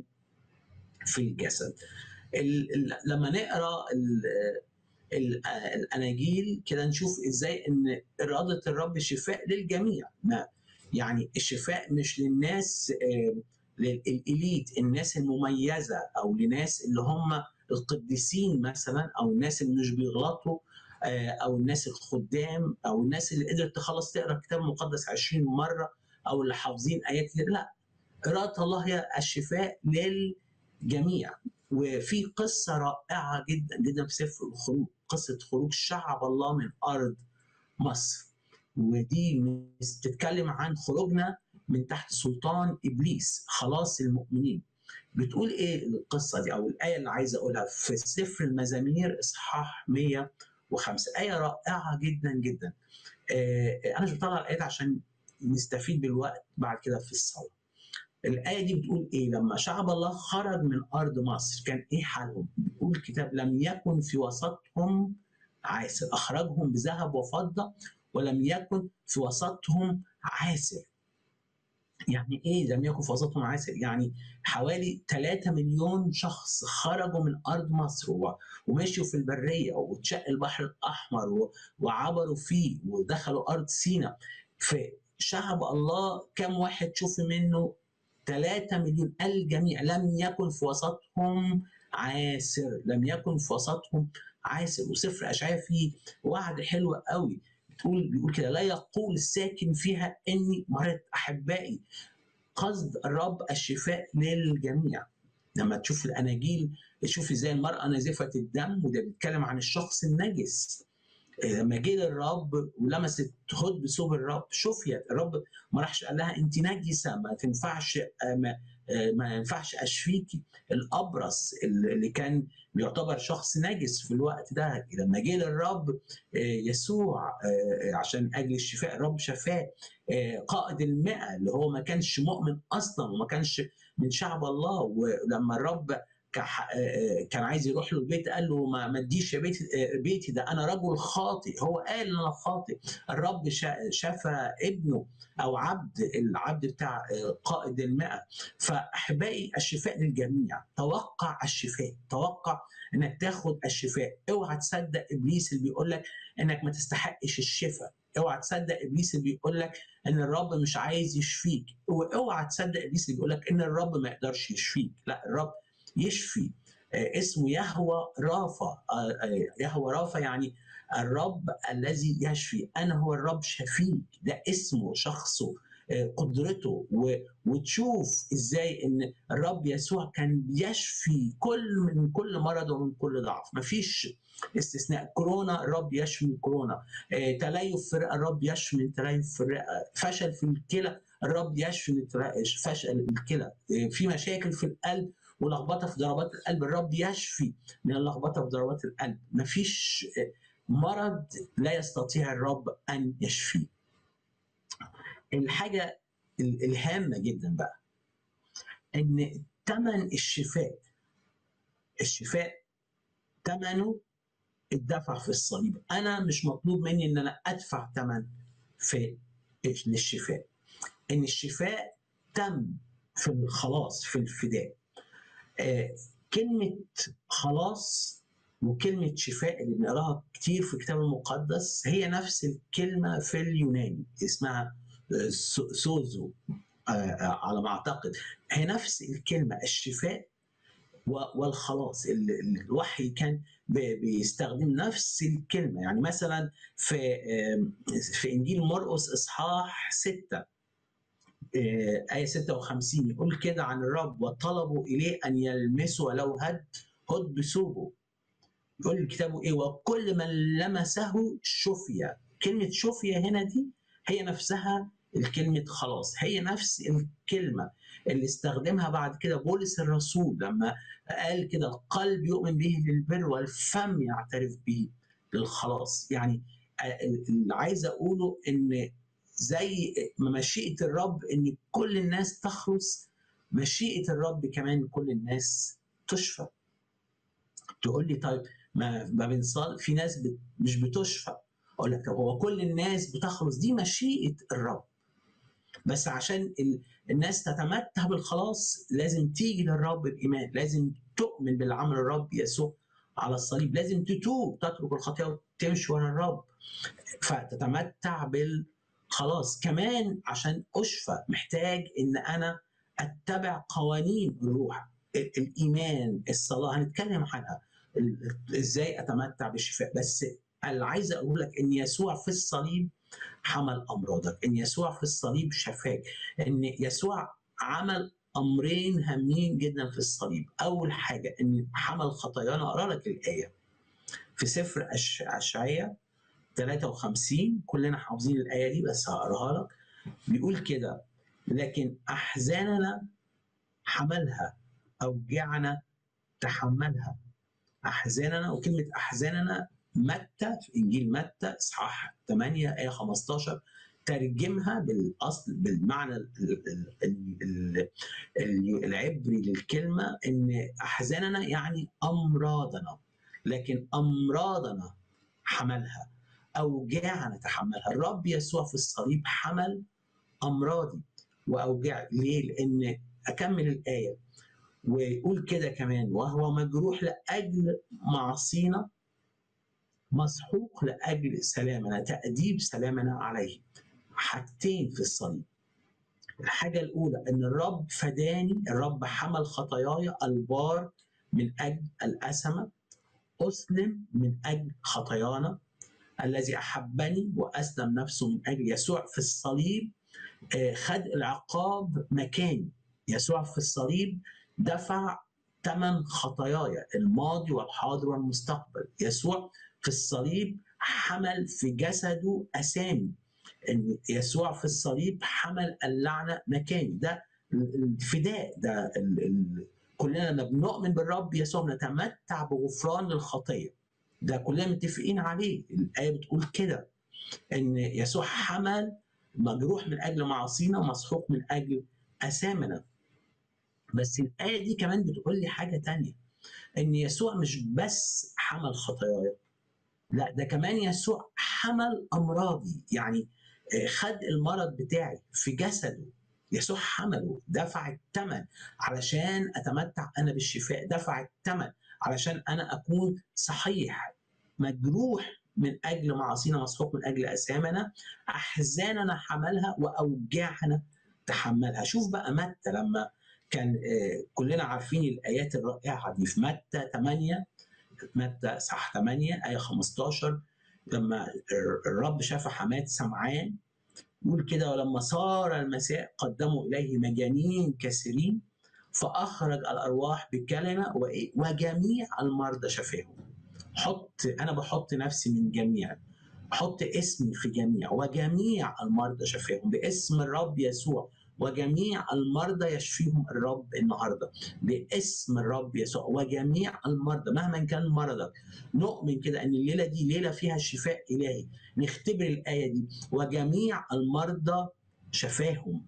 A: في الجسد. ال ال لما نقرا ال ال الاناجيل كده نشوف ازاي ان اراده الرب شفاء للجميع. ما يعني الشفاء مش للناس، آه، للإليت، الناس المميزه، او لناس اللي هم القديسين مثلا، او الناس اللي مش بيغلطوا، آه، او الناس الخدام، او الناس اللي قدرت تخلص تقرا الكتاب المقدس عشرين مره، او اللي حافظين ايات كتير. لا، اراده الله هي الشفاء للجميع. وفي قصة رائعة جدا جدا في سفر الخروج، قصة خروج شعب الله من أرض مصر، ودي بتتكلم عن خروجنا من تحت سلطان إبليس، خلاص المؤمنين. بتقول إيه القصة دي أو الآية اللي عايز أقولها في سفر المزامير إصحاح مية وخمسة، آية رائعة جدا جدا. آه أنا مش بطلع الآية عشان نستفيد بالوقت بعد كده في الصلاة. الآية دي بتقول إيه؟ لما شعب الله خرج من أرض مصر كان إيه حالهم؟ بيقول الكتاب لم يكن في وسطهم عاسر، أخرجهم بذهب وفضة ولم يكن في وسطهم عاسر. يعني إيه لم يكن في وسطهم عاسر؟ يعني حوالي ثلاثة مليون شخص خرجوا من أرض مصر ومشوا في البرية واتشق البحر الأحمر وعبروا فيه ودخلوا أرض سيناء. في شعب الله كم واحد شوف منه؟ ثلاثة مليون. الجميع لم يكن في وسطهم عاسر، لم يكن في وسطهم عاسر. وسفر أشعياء فيه وعد حلو قوي، بتقول بيقول كده: لا يقول الساكن فيها إني مرضت. أحبائي، قصد الرب الشفاء للجميع. لما تشوف الأناجيل تشوف ازاي المرأة نازفة الدم، وده بيتكلم عن الشخص النجس. لما جه للرب ولمست خد بثوب الرب شفيت. الرب ما راحش قال لها انت نجسه ما تنفعش، ما, ما ينفعش اشفيكي. الابرص اللي كان بيعتبر شخص نجس في الوقت ده، لما جه للرب يسوع عشان اجل الشفاء الرب شفاه. قائد المئة اللي هو ما كانش مؤمن اصلا وما كانش من شعب الله، ولما الرب كان عايز يروح له البيت قال له ما ما تديش يا بيت بيتي، ده انا رجل خاطئ. هو قال انا خاطئ. الرب شفى ابنه او عبد العبد بتاع قائد المئة. فاحبائي الشفاء للجميع. توقع الشفاء، توقع انك تاخد الشفاء. اوعى تصدق ابليس اللي بيقول لك انك ما تستحقش الشفاء. اوعى تصدق ابليس اللي بيقول لك ان الرب مش عايز يشفيك. واوعى تصدق ابليس اللي بيقول لك ان الرب ما يقدرش يشفيك. لا، الرب يشفي. اسمه يهوى رافا. يهوى رافا يعني الرب الذي يشفي. انا هو الرب شفيك. ده اسمه، شخصه، قدرته. وتشوف ازاي ان الرب يسوع كان بيشفي كل من كل مرض ومن كل ضعف، مفيش استثناء. كورونا الرب يشفي من كورونا، تليف في الرئه الرب يشفي من تليف في الرئه، فشل في الكلى الرب يشفي من فشل الكلى، في مشاكل في القلب ولخبطه في ضربات القلب الرب يشفي من اللخبطه في ضربات القلب. مفيش مرض لا يستطيع الرب ان يشفيه. الحاجه الهامه جدا بقى ان ثمن الشفاء، الشفاء ثمنه الدفع في الصليب. انا مش مطلوب مني ان انا ادفع ثمن في للشفاء، ان الشفاء تم في الخلاص، في الفداء. آه كلمة خلاص وكلمة شفاء اللي بنقراها كتير في الكتاب المقدس هي نفس الكلمة في اليوناني، اسمها سوزو. آه على ما أعتقد هي نفس الكلمة. الشفاء والخلاص. الوحي كان بيستخدم نفس الكلمه. يعني مثلا في في انجيل مرقس اصحاح ستة آية ستة وخمسين يقول كده عن الرب: وطلبوا إليه أن يلمسوا ولو هد هد بثوبه. يقول الكتاب إيه؟ وكل من لمسه شفي. كلمة شفي هنا دي هي نفسها الكلمة خلاص، هي نفس الكلمة اللي استخدمها بعد كده بولس الرسول لما قال كده: القلب يؤمن به للبر والفم يعترف به للخلاص. يعني اللي عايز أقوله إن زي مشيئة الرب إن كل الناس تخلص، مشيئة الرب كمان كل الناس تشفى. تقول لي طيب ما ما بنصل في ناس بت... مش بتشفى. اقول لك طب هو كل الناس بتخلص، دي مشيئة الرب، بس عشان ال... الناس تتمتع بالخلاص لازم تيجي للرب بإيمان، لازم تؤمن بالعمل الرب يسوع على الصليب، لازم تتوب تترك الخطيئة وتمشي ورا الرب فتتمتع بالخلاص. كمان عشان أشفى محتاج إن أنا أتبع قوانين الروح، الإيمان، الصلاة، هنتكلم عنها ازاي اتمتع بالشفاء. بس اللي عايز اقول لك ان يسوع في الصليب حمل امراضك، ان يسوع في الصليب شفاك، ان يسوع عمل امرين هامين جدا في الصليب. اول حاجه ان حمل خطايانا. اقرا لك الايه في سفر اشعياء ثلاثة وخمسين، كلنا حافظين الايه دي بس هقراها لك. بيقول كده: لكن احزاننا حملها، اوجعنا تحملها. احزاننا، وكلمه احزاننا متى في انجيل متى اصحاح ثمانية آية خمسة عشر ترجمها بالاصل بالمعنى العبري للكلمه ان احزاننا يعني امراضنا، لكن امراضنا حملها، اوجاعنا تحملها. الرب يسوع في الصليب حمل امراضي واوجاعي. ليه؟ لان اكمل الايه ويقول كده كمان: وهو مجروح لأجل معصينا، مسحوق لأجل سلامنا، تأديب سلامنا عليه. حاجتين في الصليب. الحاجة الأولى أن الرب فداني، الرب حمل خطاياي، البار من أجل الأسمة، أسلم من أجل خطايانا، الذي أحبني وأسلم نفسه من أجل. يسوع في الصليب خد العقاب مكاني. يسوع في الصليب دفع ثمن خطاياي الماضي والحاضر والمستقبل. يسوع في الصليب حمل في جسده أسامي. إن يسوع في الصليب حمل اللعنة مكاني. ده الفداء. ده ال ال كلنا لما بنؤمن بالرب يسوع بنتمتع بغفران الخطية. ده كلنا متفقين عليه. الآية بتقول كده إن يسوع حمل مجروح من أجل معاصينا ومسحوق من أجل أثامنا. بس الآية دي كمان بتقول لي حاجة تانية، إن يسوع مش بس حمل خطاياي، لا ده كمان يسوع حمل أمراضي. يعني خد المرض بتاعي في جسده، يسوع حمله، دفع الثمن علشان أتمتع أنا بالشفاء، دفع الثمن علشان أنا أكون صحيح. مجروح من أجل معاصينا، مسحوق من أجل أثامنا، أحزاننا حملها وأوجاعنا تحملها. شوف بقى متى لما كان كلنا عارفين الآيات الرائعة دي في متى ثمانية، متى صح ثمانية آية خمسة عشر، لما الرب شاف حماة سمعان يقول كده: ولما صار المساء قدموا إليه مجانين كثيرين فأخرج الأرواح بكلمة وجميع المرضى شفاهم. حط أنا بحط نفسي من جميع، حط اسمي في جميع، وجميع المرضى شفاهم باسم الرب يسوع، وجميع المرضى يشفيهم الرب النهارده باسم الرب يسوع. وجميع المرضى مهما كان مرضك، نؤمن كده ان الليله دي ليله فيها شفاء الهي. نختبر الايه دي: وجميع المرضى شفاهم،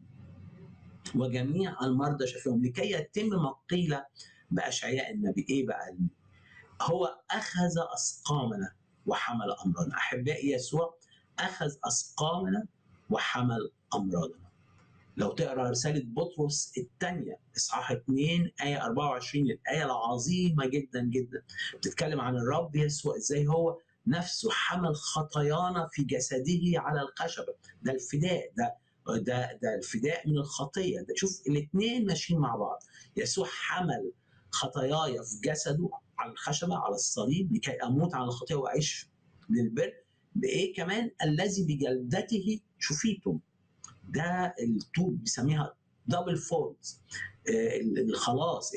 A: وجميع المرضى شفاهم، لكي يتم ما قيل باشعياء النبي. ايه بقى؟ هو اخذ اسقامنا وحمل امراضنا. احبائي يسوع اخذ اسقامنا وحمل امراضنا. لو تقرا رساله بطرس الثانيه اصحاح اثنين آية أربعة وعشرين، الايه العظيمه جدا جدا بتتكلم عن الرب يسوع ازاي هو نفسه حمل خطايانا في جسده على الخشبه. ده الفداء، ده ده ده الفداء من الخطيه. ده شوف الاثنين ماشيين مع بعض. يسوع حمل خطاياي في جسده على الخشبه على الصليب لكي اموت على الخطيه واعيش للبر. بايه كمان؟ الذي بجلدته شفيتم. ده التوب بيسميها دبل فولز، الخلاص،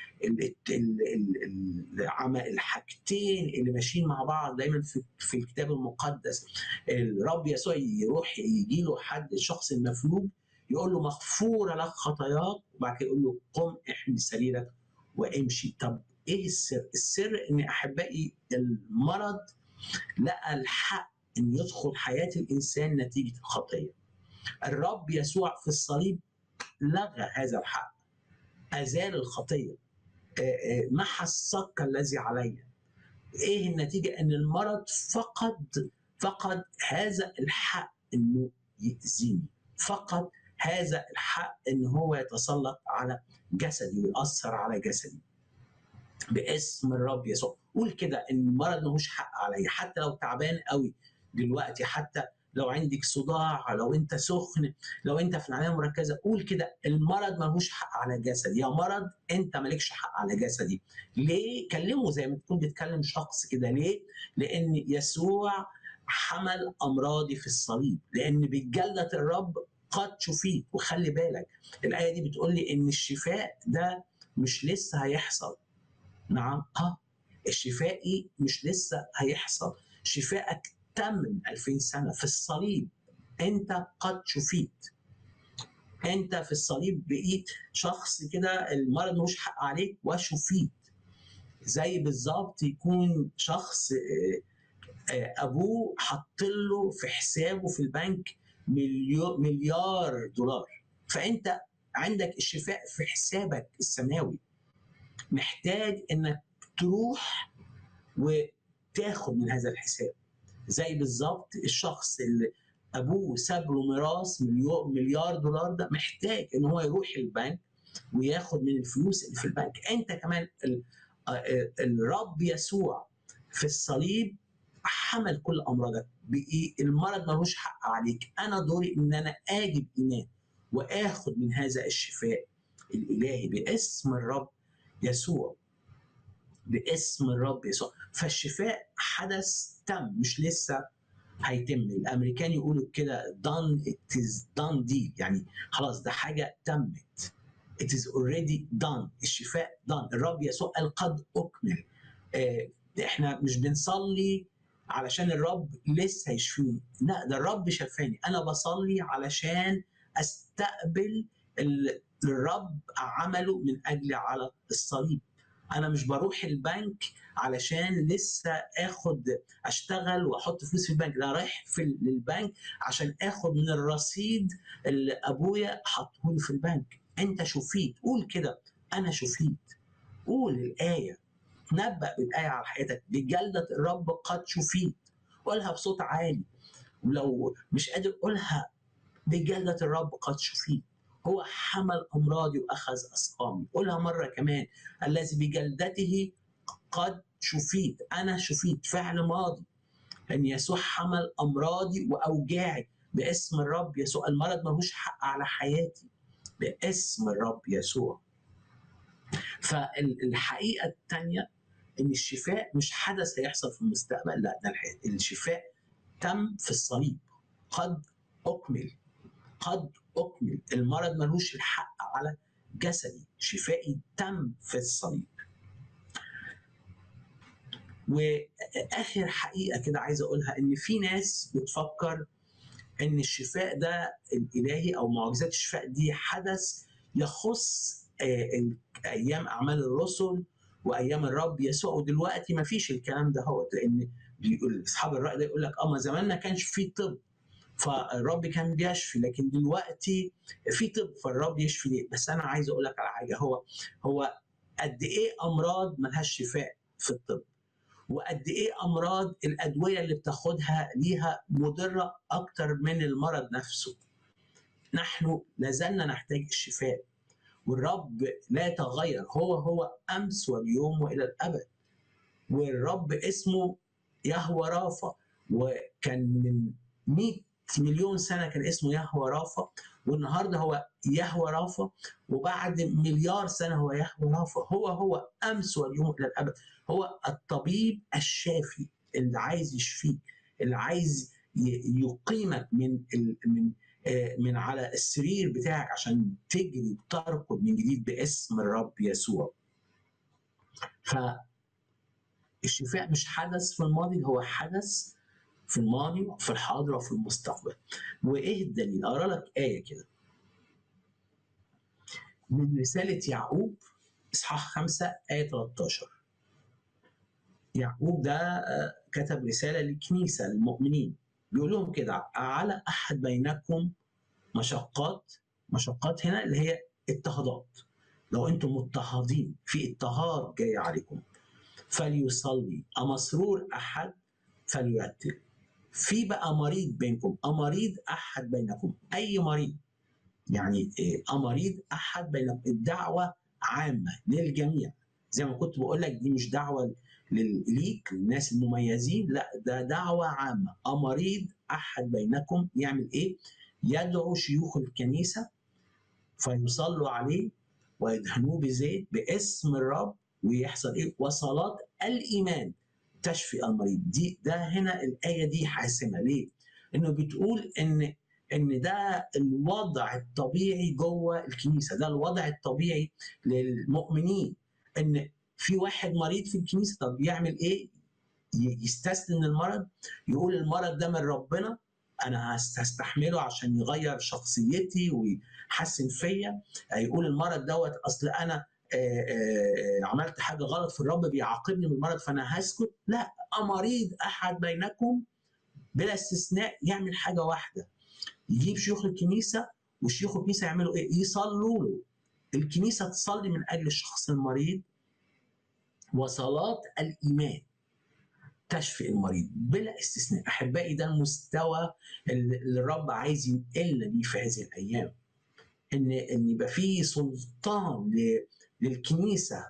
A: الحاجتين اللي ماشيين مع بعض دايما في, في الكتاب المقدس. الرب يسوع يروح يجي له حد، الشخص المفلوج، يقول له مغفوره لك خطاياك، وبعد كده يقول له قم احمل سريرك وامشي. طب ايه السر؟ السر ان احبائي المرض لقى الحق ان يدخل حياه الانسان نتيجه الخطيه. الرب يسوع في الصليب لغى هذا الحق، ازال الخطيه، محى الصك الذي علي. ايه النتيجه؟ ان المرض فقد فقد هذا الحق انه يأذيني، فقد هذا الحق ان هو يتسلط على جسدي ويأثر على جسدي. باسم الرب يسوع قول كده ان المرض ملوش حق عليا، حتى لو تعبان قوي دلوقتي، حتى لو عندك صداع، لو انت سخن، لو انت في العنايه المركزه، قول كده المرض ملوش حق على جسدي. يا مرض انت مالكش حق على جسدي. ليه؟ كلمه زي ما تكون بتكلم شخص كده. ليه؟ لان يسوع حمل امراضي في الصليب، لان بجلدة الرب قد شفيت. وخلي بالك الايه دي بتقول لي ان الشفاء ده مش لسه هيحصل. نعم، اه الشفاء مش لسه هيحصل، شفائك تم من ألفين سنة في الصليب. انت قد شفيت، انت في الصليب بقيت شخص كده المرض ملوش حق عليك وشفيت. زي بالظبط يكون شخص ابوه حط له في حسابه في البنك مليار دولار، فانت عندك الشفاء في حسابك السماوي. محتاج انك تروح وتاخد من هذا الحساب. زي بالظبط الشخص اللي ابوه ساب له ميراث مليار دولار، ده محتاج ان هو يروح البنك وياخد من الفلوس اللي في البنك. انت كمان الرب يسوع في الصليب حمل كل امراضك. بايه؟ المرض ملوش حق عليك. انا دوري ان انا اجي بايمان واخد من هذا الشفاء الالهي باسم الرب يسوع، باسم الرب يسوع. فالشفاء حدث تم، مش لسه هيتم. الامريكان يقولوا كده done it is done deal، يعني خلاص ده حاجه تمت. it is already done. الشفاء done. الرب يسوع قال قد اكمل. اه احنا مش بنصلي علشان الرب لسه يشفيني، لا، ده الرب شفاني. انا بصلي علشان استقبل اللي الرب عمله من اجلي على الصليب. انا مش بروح البنك علشان لسه اخد اشتغل واحط فلوس في البنك، لا، رايح في البنك عشان اخد من الرصيد اللي ابويا حطه لي في البنك. انت شفيت. قول كده انا شفيت. قول الايه، نبأ بالايه على حياتك. بجلدة الرب قد شفيت. قولها بصوت عالي، ولو مش قادر قولها بجلدة الرب قد شفيت. هو حمل أمراضي وأخذ أسقامي. قولها مرة كمان، الذي بجلدته قد شفيت. أنا شفيت، فعل ماضي، أن يسوع حمل أمراضي وأوجاعي باسم الرب يسوع. المرض ملوش حق على حياتي باسم الرب يسوع. فالحقيقة الثانية أن الشفاء مش حدث هيحصل في المستقبل، لا، ده الشفاء تم في الصليب. قد أكمل، قد أكمل. المرض ملوش الحق على جسدي، شفائي تم في الصليب. وآخر حقيقة كده عايز أقولها، إن في ناس بتفكر إن الشفاء ده الإلهي أو معجزات الشفاء دي حدث يخص أيام أعمال الرسل وأيام الرب يسوع، ودلوقتي ما فيش الكلام ده. هو لأن بيقول أصحاب الرأي ده يقول لك أه ما زمان ما كانش فيه طب فالرب كان بيشفي، لكن دلوقتي في طب فالرب يشفي ليه. بس انا عايز اقول لك على حاجه، هو هو قد ايه امراض ملهاش شفاء في الطب، وقد ايه امراض الادويه اللي بتاخدها ليها مضره اكتر من المرض نفسه. نحن لازلنا نحتاج الشفاء، والرب لا يتغير، هو هو امس واليوم والى الابد. والرب اسمه يهوه رافع، وكان من مئة مليون سنة كان اسمه يهوه رافع، والنهارده هو يهوى رافع، وبعد مليار سنه هو يهوى رافع، هو هو امس واليوم الى الابد. هو الطبيب الشافي اللي عايز يشفيك، اللي عايز يقيمك من من من على السرير بتاعك عشان تجري وتركض من جديد باسم الرب يسوع. فالشفاء مش حدث في الماضي، هو حدث في الماضي وفي الحاضر وفي المستقبل. وايه الدليل؟ اقرا لك ايه كده من رساله يعقوب اصحاح خمسة ايه ثلاثة عشر. يعقوب ده كتب رساله للكنيسه للمؤمنين، بيقول لهم كده: على احد بينكم مشقات. مشقات هنا اللي هي اضطهادات، لو انتم مضطهدين في اضطهاد جاي عليكم فليصلي، امسرور احد فليرتل. في بقى مريض بينكم، امريض احد بينكم، اي مريض يعني إيه؟ امريض احد بينكم، الدعوه عامه للجميع. زي ما كنت بقول لك دي مش دعوه ليك للناس المميزين، لا ده دعوه عامه. امريض احد بينكم يعمل ايه؟ يدعو شيوخ الكنيسه فيصلوا عليه ويدهنوه بزيت باسم الرب، ويحصل ايه؟ وصلاه الايمان تشفي المريض. دي ده هنا الايه دي حاسمه. ليه؟ انه بتقول ان ان ده الوضع الطبيعي جوه الكنيسه، ده الوضع الطبيعي للمؤمنين. ان في واحد مريض في الكنيسه، طب يعمل ايه؟ يستسلم للمرض، يقول المرض ده من ربنا، انا هستحمله عشان يغير شخصيتي ويحسن فيا. يقول المرض دوت اصل انا آآ آآ عملت حاجه غلط في الرب بيعاقبني بالمرض فانا هسكت. لا، امريض احد بينكم بلا استثناء يعمل حاجه واحده: يجيب شيوخ الكنيسه، وشيوخ الكنيسه يعملوا ايه؟ يصلوا له. الكنيسه تصلي من اجل الشخص المريض، وصلاه الايمان تشفي المريض بلا استثناء. احبائي ده المستوى اللي الرب عايز ينقلنا بيه في هذه الايام، ان ان يبقى في سلطان للكنيسه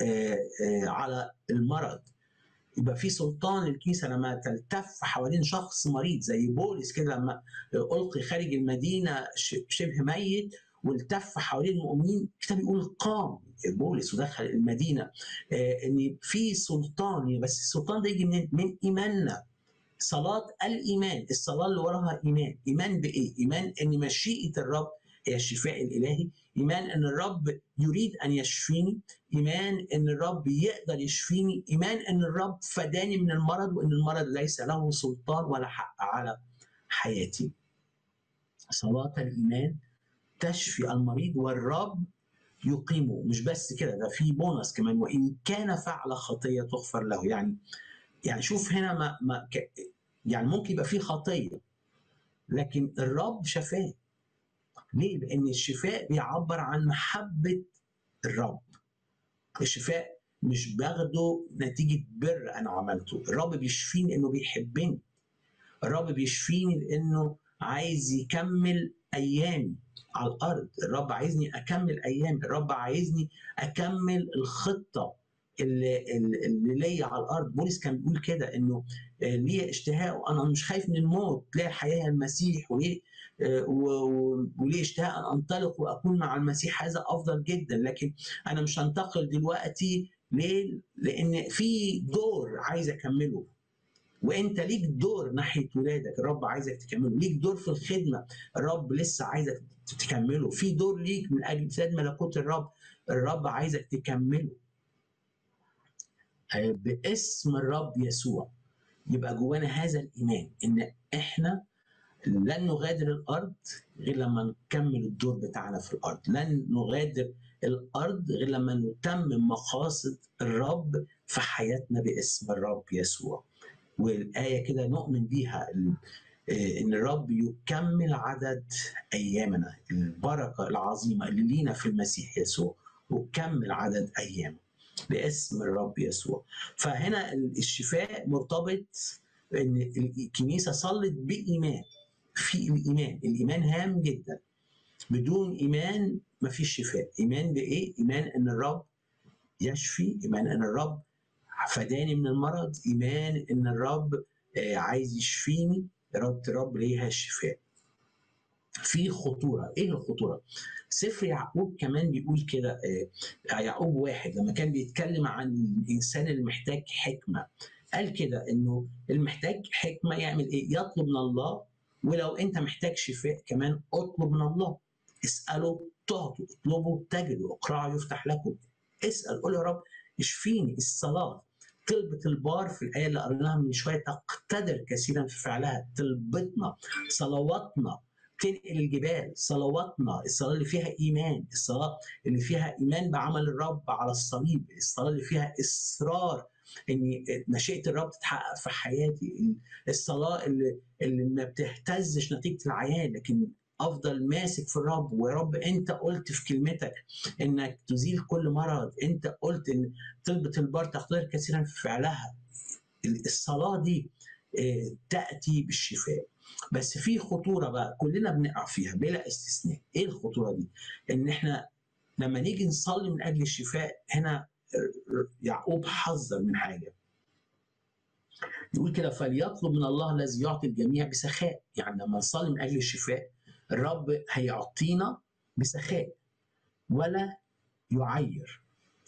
A: على المرض، يبقى في سلطان للكنيسه لما تلتف حوالين شخص مريض زي بولس كده لما القي خارج المدينه شبه ميت والتف حوالين المؤمنين. الكتاب يقول قام بولس ودخل المدينه. ان في سلطان، بس السلطان ده يجي من من ايماننا. صلاه الايمان، الصلاه اللي وراها ايمان. ايمان بايه؟ ايمان ان مشيئه الرب هي الشفاء الالهي، ايمان ان الرب يريد ان يشفيني، ايمان ان الرب يقدر يشفيني، ايمان ان الرب فداني من المرض وان المرض ليس له سلطان ولا حق على حياتي. صلاه الايمان تشفي المريض والرب يقيمه. مش بس كده، ده في بونص كمان: وان كان فعل خطيه تغفر له. يعني يعني شوف هنا ما ما يعني ممكن يبقى في خطيه لكن الرب شفاه. ليه؟ لان الشفاء بيعبر عن محبه الرب. الشفاء مش باخده نتيجه بر انا عملته، الرب بيشفيني لانه بيحبني، الرب بيشفيني لانه عايز يكمل ايامي على الارض، الرب عايزني اكمل ايامي، الرب عايزني اكمل الخطه اللي اللي ليا على الارض. بولس كان بيقول كده انه ليه اشتهاء انا مش خايف من الموت، ليه الحياه المسيح، وليه وليه اشتهاء ان انطلق واكون مع المسيح، هذا افضل جدا. لكن انا مش هنتقل دلوقتي. ليه؟ لان في دور عايز اكمله، وانت ليك دور ناحيه ولادك الرب عايزك تكمله، ليك دور في الخدمه الرب لسه عايزك تكمله، في دور ليك من اجل امتداد ملكوت الرب الرب عايزك تكمله باسم الرب يسوع. يبقى جوانا هذا الايمان ان احنا لن نغادر الارض غير لما نكمل الدور بتاعنا في الارض، لن نغادر الارض غير لما نتمم مقاصد الرب في حياتنا باسم الرب يسوع. والآية كده نؤمن بيها إن الرب يكمل عدد أيامنا، البركة العظيمة اللي لينا في المسيح يسوع، وكمل عدد أيام باسم الرب يسوع. فهنا الشفاء مرتبط إن الكنيسة صلت بإيمان. في الإيمان، الإيمان هام جدا، بدون إيمان مفيش شفاء. إيمان بإيه؟ إيمان إن الرب يشفي، إيمان إن الرب فداني من المرض، ايمان ان الرب عايز يشفيني، اراده الرب ليها الشفاء. في خطوره. ايه الخطوره؟ سفر يعقوب كمان بيقول كده، يعقوب واحد لما كان بيتكلم عن الانسان المحتاج حكمه قال كده انه المحتاج حكمه يعمل ايه؟ يطلب من الله، ولو انت محتاج شفاء كمان اطلب من الله. اسالوا تعطوا، اطلبوا تجدوا، اقرعوا يفتح لكم. اسال، قول يا رب اشفيني. الصلاه طلبة البار في الآية اللي قريناها من شوية تقتدر كثيرا في فعلها. طلبتنا، صلواتنا تنقل الجبال. صلواتنا، الصلاة اللي فيها إيمان، الصلاة اللي فيها إيمان بعمل الرب على الصليب، الصلاة اللي فيها إصرار إن مشيئة الرب تتحقق في حياتي، الصلاة اللي, اللي ما بتهتزش نتيجة العيان لكن افضل ماسك في الرب. ويا رب انت قلت في كلمتك انك تزيل كل مرض، انت قلت ان طلبة البار تقتدر كثيرا في فعلها. الصلاة دي تأتي بالشفاء. بس في خطورة بقى كلنا بنقع فيها بلا استثناء. ايه الخطورة دي؟ ان احنا لما نيجي نصلي من اجل الشفاء، هنا يعقوب حذر من حاجة، يقول كده فليطلب من الله الذي يعطي الجميع بسخاء. يعني لما نصلي من اجل الشفاء الرب هيعطينا بسخاء ولا يعير،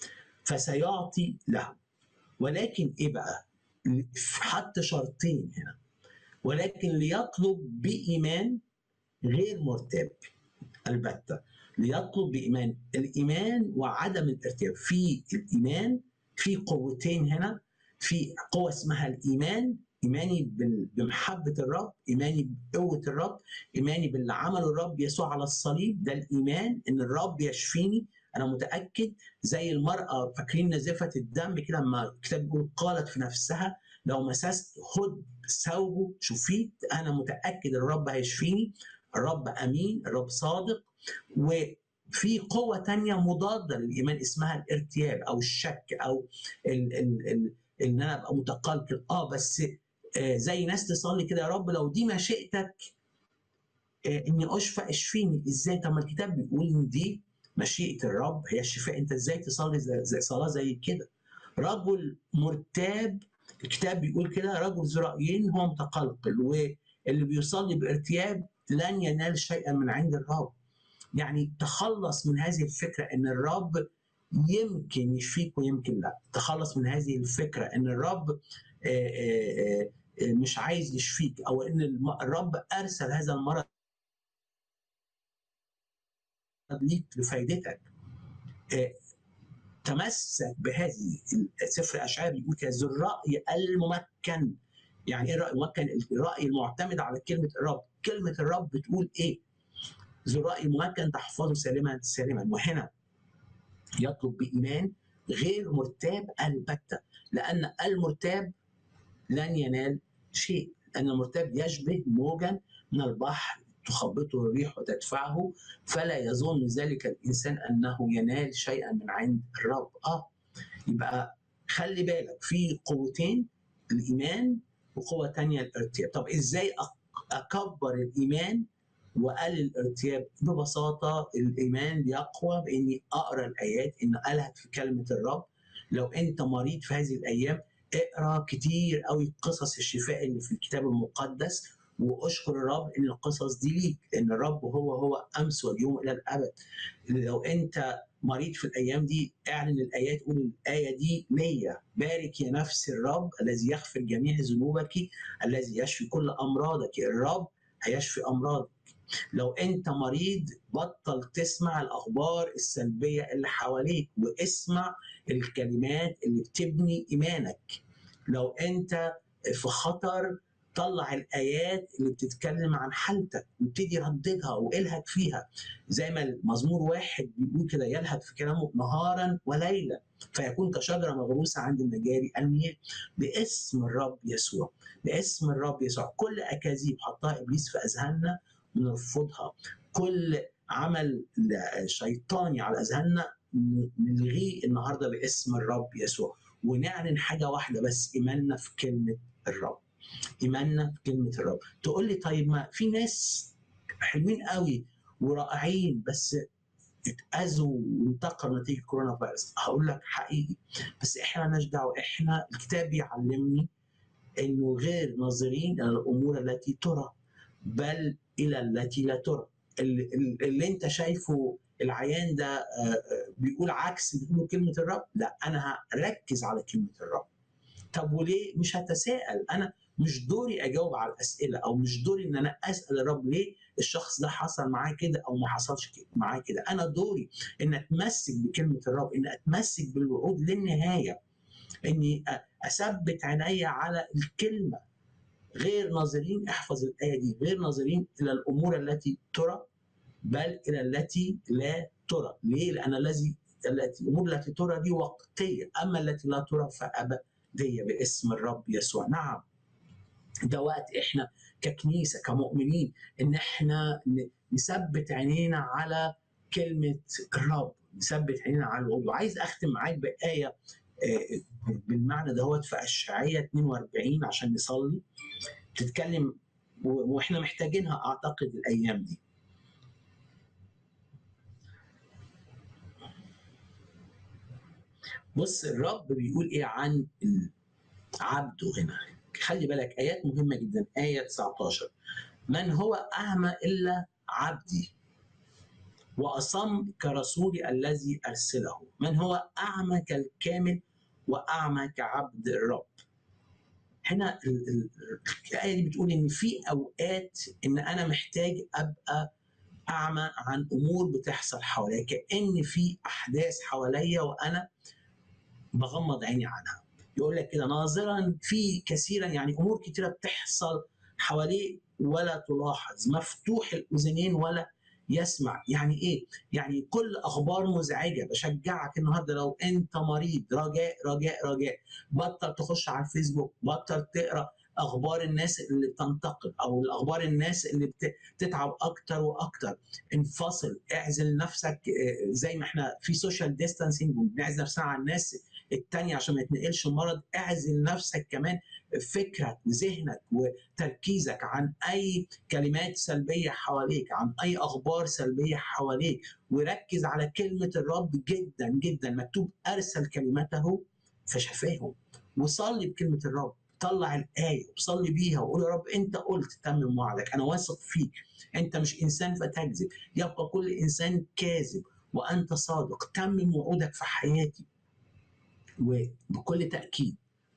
A: فسيعطي له. ولكن ايه بقى؟ حتى شرطين هنا، ولكن ليطلب بإيمان غير مرتاب. البتة ليطلب بإيمان. الإيمان وعدم الارتياب. في الإيمان في قوتين هنا، في قوة اسمها الإيمان، إيماني بمحبة الرب، إيماني بقوة الرب، إيماني باللي عمله الرب يسوع على الصليب. ده الإيمان إن الرب يشفيني. أنا متأكد زي المرأة، فاكرين نزفة الدم كده لما الكتاب بيقول قالت في نفسها لو مسست هد ثوبه شفيت. أنا متأكد الرب هيشفيني. الرب أمين، الرب صادق. وفي قوة تانية مضادة للإيمان اسمها الارتياب أو الشك أو ال ال ال ان انا ابقى متقلقل. اه بس آه زي ناس تصلي كده يا رب لو دي مشيئتك آه اني اشفى اشفيني. ازاي؟ طب ما الكتاب بيقول ان دي مشيئه الرب هي الشفاء. انت ازاي تصلي زي, زي صلاه زي كده؟ رجل مرتاب، الكتاب بيقول كده رجل ذو رايين هو متقلقل، واللي بيصلي بارتياب لن ينال شيئا من عند الرب. يعني تخلص من هذه الفكره ان الرب يمكن يشفيك ويمكن لا. تخلص من هذه الفكرة ان الرب مش عايز يشفيك او ان الرب ارسل هذا المرض ليك لفائدتك. تمسك بهذه. سفر اشعياء بيقول كده ذو الرأي الممكن. يعني ايه الرأي الممكن؟ الرأي المعتمد على كلمة الرب. كلمة الرب بتقول ايه؟ ذو الرأي الممكن تحفظه سالما سالما. وهنا يطلب بإيمان غير مرتاب البتة، لأن المرتاب لن ينال شيء. لأن المرتاب يشبه موجا من البحر تخبطه الريح وتدفعه، فلا يظن ذلك الإنسان أنه ينال شيئا من عند الرب. آه يبقى خلي بالك في قوتين، الإيمان وقوة تانية الارتياب. طب إزاي أكبر الإيمان وقلل الارتياب؟ ببساطة الإيمان بيقوى بإني أقرأ الآيات، إن ألهج في كلمة الرب. لو أنت مريض في هذه الأيام اقرأ كتير قوي قصص الشفاء اللي في الكتاب المقدس، وأشكر الرب إن القصص دي ليك، إن الرب هو هو أمس واليوم إلى الأبد. لو أنت مريض في الأيام دي اعلن الآيات، قول الآية دي ليا. بارك يا نفس الرب الذي يغفر جميع ذنوبك، الذي يشفي كل أمراضك. الرب هيشفي أمراضك. لو انت مريض بطل تسمع الاخبار السلبيه اللي حواليك واسمع الكلمات اللي بتبني ايمانك. لو انت في خطر طلع الايات اللي بتتكلم عن حالتك وابتدي رددها والهج فيها. زي ما المزمور واحد بيقول كده يلهج في كلامه نهارا وليلا فيكون كشجره مغروسه عند مجاري المياه. باسم الرب يسوع، باسم الرب يسوع كل اكاذيب حطها ابليس في اذهاننا نرفضها. كل عمل شيطاني على اذهاننا نلغيه النهارده باسم الرب يسوع، ونعلن حاجه واحده بس، ايماننا في كلمه الرب. ايماننا في كلمه الرب. تقول لي طيب ما في ناس حلوين قوي ورائعين بس اتاذوا وانتقلوا نتيجه كورونا فيروس. هقول لك حقيقي، بس احنا مالناش دعوه. احنا الكتاب بيعلمني انه غير ناظرين الى الامور التي ترى بل الى التي لا ترى. اللي, اللي انت شايفه العيان ده بيقول عكس بيقول كلمه الرب، لا انا هركز على كلمه الرب. طب وليه مش هتساءل؟ انا مش دوري اجاوب على الاسئله، او مش دوري ان انا اسال الرب ليه الشخص ده حصل معاه كده او ما حصلش معاه كده. انا دوري ان اتمسك بكلمه الرب، ان اتمسك بالوعود للنهايه، اني اثبت عيني على الكلمه، غير ناظرين، احفظ الايه دي، غير ناظرين الى الامور التي ترى بل الى التي لا ترى. ليه؟ لان الذي التي الامور التي ترى دي وقتيه، اما التي لا ترى فابديه باسم الرب يسوع. نعم، ده وقت احنا ككنيسه كمؤمنين ان احنا نثبت عينينا على كلمه الرب، نثبت عينينا على الوعود. وعايز اختم معاك بايه بالمعنى دهوت في اشعياء اثنين وأربعين عشان نصلي، تتكلم واحنا محتاجينها اعتقد الايام دي. بص الرب بيقول ايه عن عبده هنا، خلي بالك ايات مهمه جدا. ايه تسعة عشر: من هو اعمى الا عبدي واصم كرسولي الذي ارسله، من هو اعمى كالكامل واعمى كعبد الرب. هنا الايه دي بتقول ان في اوقات ان انا محتاج ابقى اعمى عن امور بتحصل حواليا، كأن في احداث حواليا وانا بغمض عيني عنها. يقول لك كده ناظرا في كثيرا، يعني امور كثيره بتحصل حواليه ولا تلاحظ، مفتوح الاذنين ولا يسمع. يعني ايه؟ يعني كل اخبار مزعجه. بشجعك النهارده لو انت مريض، رجاء رجاء رجاء بطل تخش على الفيسبوك، بطل تقرا اخبار الناس اللي بتنتقد او الاخبار الناس اللي بتتعب اكتر واكتر. انفصل، اعزل نفسك، زي ما احنا في سوشيال ديستانسينج وبنعزل نفسنا عن الناس التانية عشان ما يتنقلش المرض. اعزل نفسك كمان، فكرك وذهنك وتركيزك عن اي كلمات سلبيه حواليك، عن اي اخبار سلبيه حواليك، وركز على كلمه الرب جدا جدا. مكتوب ارسل كلمته فشفاهم. وصلي بكلمه الرب، طلع الايه وصلي بيها وقول يا رب انت قلت تمم وعدك، انا واثق فيك، انت مش انسان فتكذب، يبقى كل انسان كاذب وانت صادق، تمم وعودك في حياتي. وبكل تاكيد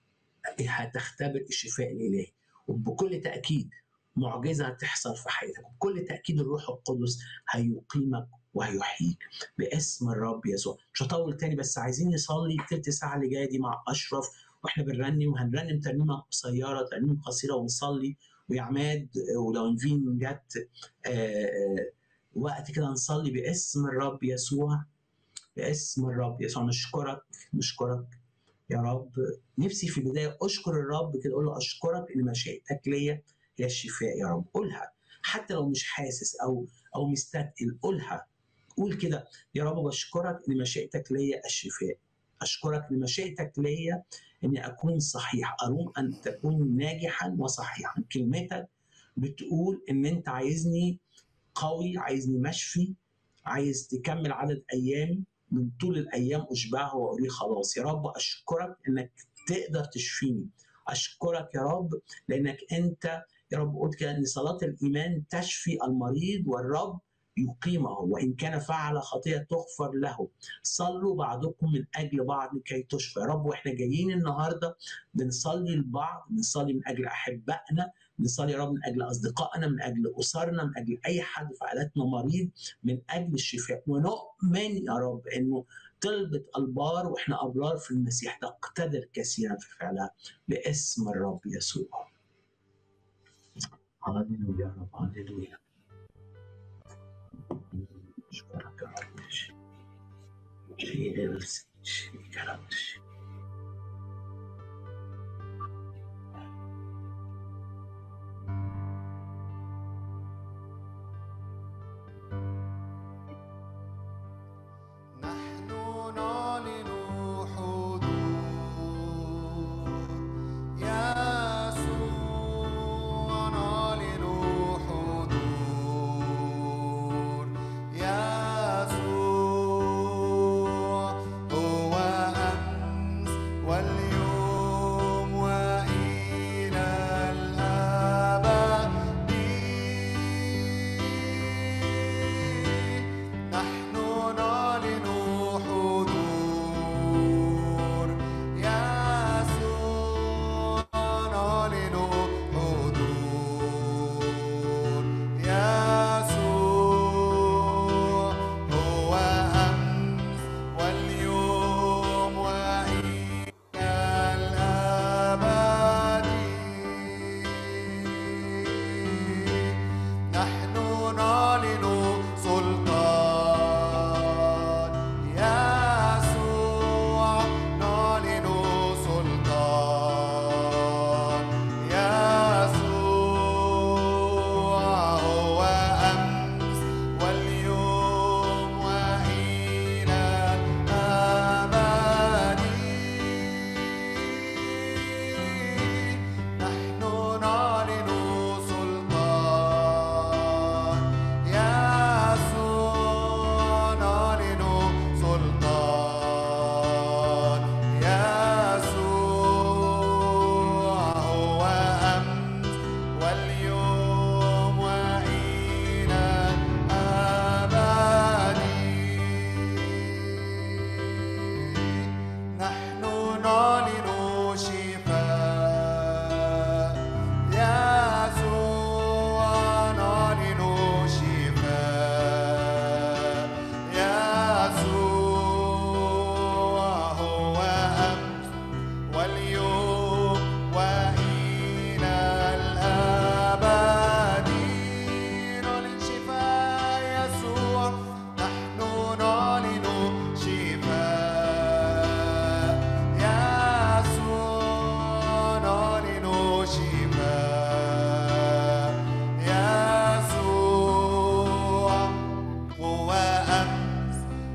A: هتختبر الشفاء الالهي، وبكل تاكيد معجزه هتحصل في حياتك، وبكل تاكيد الروح القدس هيقيمك وهيحييك باسم الرب يسوع. مش هطول تاني، بس عايزين نصلي الثلث ساعه اللي جايه دي مع اشرف واحنا بنرنم، وهنرنم ترنيمه قصيره، ترنيمه قصيره ونصلي. ويا عماد ولو نفين جت وقت كده نصلي باسم الرب يسوع، باسم الرب يسوع. نشكرك نشكرك يا رب. نفسي في البدايه اشكر الرب كده، اقول له اشكرك ان مشيئتك ليا هي الشفاء يا رب. قولها حتى لو مش حاسس او او مستثقل، قولها، قول كده يا رب بشكرك ان مشيئتك ليا الشفاء، اشكرك ان مشيئتك ليا اني اكون صحيح، اروم ان تكون ناجحا وصحيحا. كلمتك بتقول ان انت عايزني قوي، عايزني مشفي، عايز تكمل عدد ايامي، من طول الايام اشبعه واقول خلاص. يا رب اشكرك انك تقدر تشفيني، اشكرك يا رب لانك انت يا رب قلت كده ان صلاه الايمان تشفي المريض والرب يقيمه، وان كان فعل خطيئه تغفر له. صلوا بعضكم من اجل بعض لكي تشفى يا رب. واحنا جايين النهارده بنصلي لبعض، بنصلي من اجل احبائنا، بنصلي يا رب من اجل اصدقائنا، من اجل اسرنا، من اجل اي حد في عائلتنا مريض، من اجل الشفاء. ونؤمن يا رب انه طلبة البار واحنا ابرار في المسيح تقتدر كثيرا في فعلها باسم الرب يسوع. هللويا يا رب، هللويا. اشكرك يا رب. شيء شيء كلام
C: هو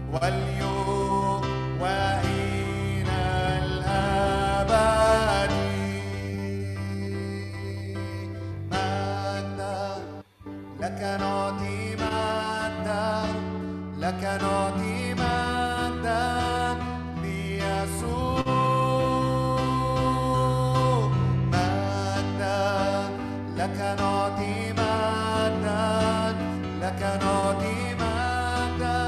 C: واليوم وإلى الأبد مجدا لك نعطي مجدا لك نعطي مجدا ليسوع مجدا لك نعطي مجدا لك نعطي مجدا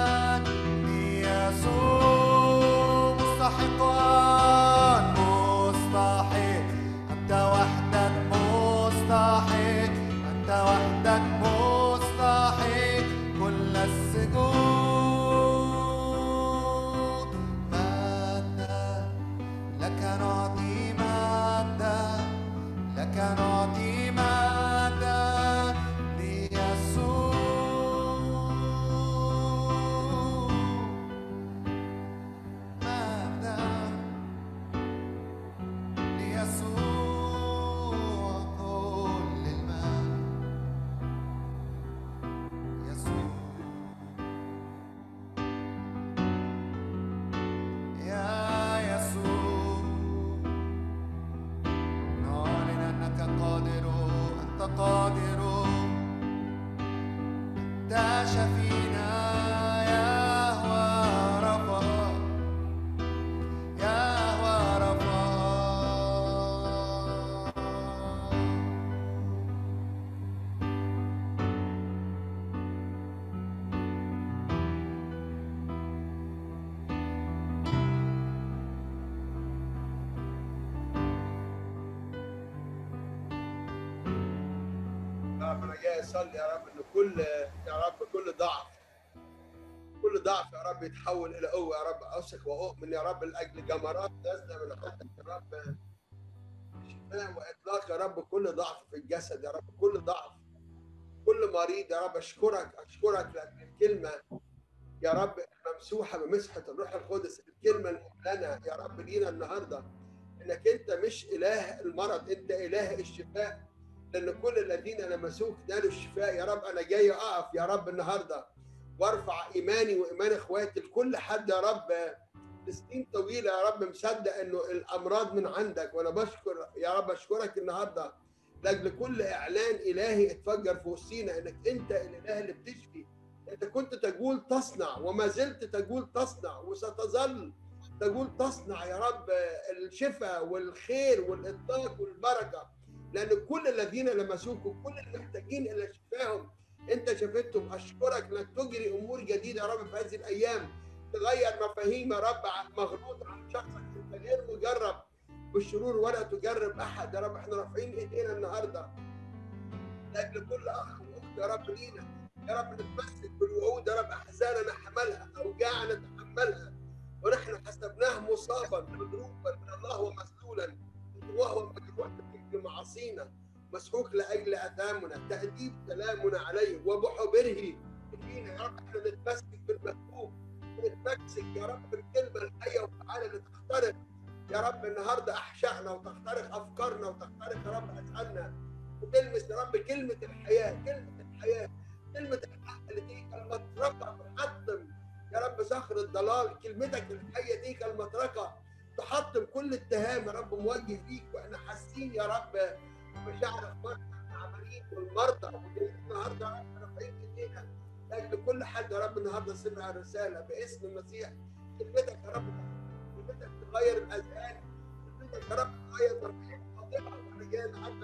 C: ليسوع مستحقا مستحق أنت وحدك مستحق أنت وحدك مستحق كل السجود مجدا لك نعطي مجدا لك نعطي مجدا ليسوع مجدا ليسوع كل المجد يسوع يا يسوع نعلن أنك قادر أنت قادر أنت شفينا يهوى رفا يهوى رفا
B: يا رب انا جاي اصلي يا رب ان كل يا رب كل ضعف كل ضعف يا رب يتحول الى قوه يا رب. اثق واؤمن يا رب لاجل جمرات نازله من عندك يا رب شفاء واطلاق يا رب كل ضعف في الجسد يا رب كل ضعف كل مريض يا رب. اشكرك اشكرك لان الكلمه يا رب ممسوحه بمسحه الروح القدس. الكلمه المعلنه يا رب لينا النهارده انك انت مش اله المرض انت اله الشفاء لان كل الذين لمسوك نالوا الشفاء يا رب. انا جاي اقف يا رب النهارده وارفع ايماني وايمان اخواتي لكل حد يا رب لسنين طويله يا رب مصدق انه الامراض من عندك. وانا بشكر يا رب اشكرك النهارده لاجل كل اعلان الهي اتفجر في وسطينا انك انت الاله اللي بتشفي. انت كنت تقول تصنع وما زلت تقول تصنع وستظل تقول تصنع يا رب الشفاء والخير والاطلاق والبركه لان كل الذين لمسوك وكل المحتاجين الى شفاهم انت شفتهم. اشكرك انك تجري امور جديده يا رب في هذه الايام تغير مفاهيم يا رب مغلوط عن شخصك. انت غير مجرب بالشرور ولا تجرب احد يا رب. احنا رافعين ايدينا النهارده لاجل كل اخ واخت يا رب لينا يا رب نتمسك بالوعود يا رب. احزاننا حملها اوجاعنا تحملها ونحن حسبناه مصابا مضروبا من الله ومسلولا وهو مجروح لاجل معاصينا مسحوق لاجل اثامنا تاديب كلامنا عليه وبحبره فينا يا رب. احنا نتمسك بالمكتوب ونتمسك يا رب بالكلمه الحيه والفعاله اللي تخترق يا رب النهارده احشائنا وتخترق افكارنا وتخترق يا رب اذهاننا وتلمس يا رب كلمه الحياه كلمه الحياه كلمه الحق اللي دي كالمطرقه تحطم يا رب صخر الضلال. كلمتك الحيه دي كالمطرقه تحطم كل اتهام يا رب موجه ليك. واحنا حاسين يا رب بمشاعر اخواتنا العمالين والمرضى النهارده يا رب رافعين ايدينا لاجل كل حد يا رب النهارده سمع الرساله باسم المسيح. كلمتك يا رب كلمتك تغير الاذهان كلمتك يا رب تغير مرحله خاطئه. وانا جاي النهارده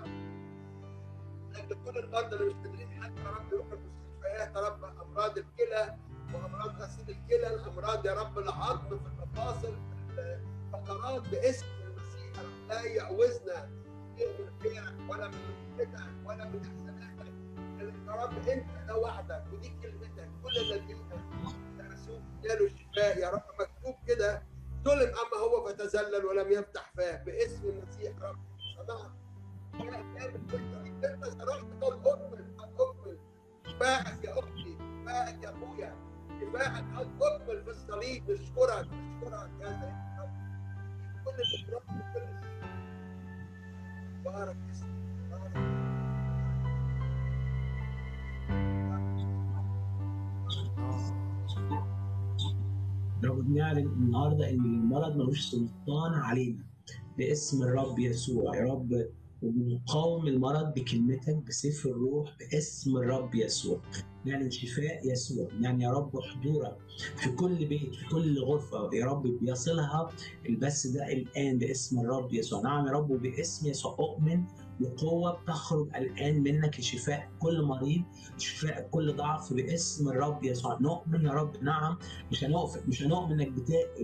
B: لاجل كل المرضى اللي مش قادرين حتى يا رب يروحوا المستشفيات يا رب امراض الكلى وامراض غسيل الكلى الامراض يا رب العظم في المفاصل في الفقرات باسم المسيح. لا يعوزنا من خيرك ولا من فتنك ولا من احساناتك يا رب. انت ده وعدك ودي كلمتك. كل الذين درسوك نالوا الشفاء يا رب. مكتوب كده ظلم اما هو فتذلل ولم يفتح فاه باسم المسيح يا رب. سمعت انت صرخت قد اكمل قد اكمل كفاءك يا اختي كفاءك يا اخويا كفاءك قد اكمل في الصليب. نشكرك نشكرك يا سيدي رب. كل الاكرام وكل بارك اسمك بارك
A: رب بنعلن النهارده ان المرض ملوش سلطان علينا باسم الرب يسوع يا رب، وبنقاوم المرض بكلمتك بسيف الروح باسم الرب يسوع. نعلن شفاء يسوع، يعني يا رب حضورك في كل بيت في كل غرفة يا رب بيصلها البث ده الآن باسم الرب يسوع. نعم يا رب، وباسم يسوع أؤمن بقوة بتخرج الآن منك لشفاء كل مريض، شفاء كل ضعف باسم الرب يسوع. نؤمن يا رب، نعم مش هنقف مش هنؤمن انك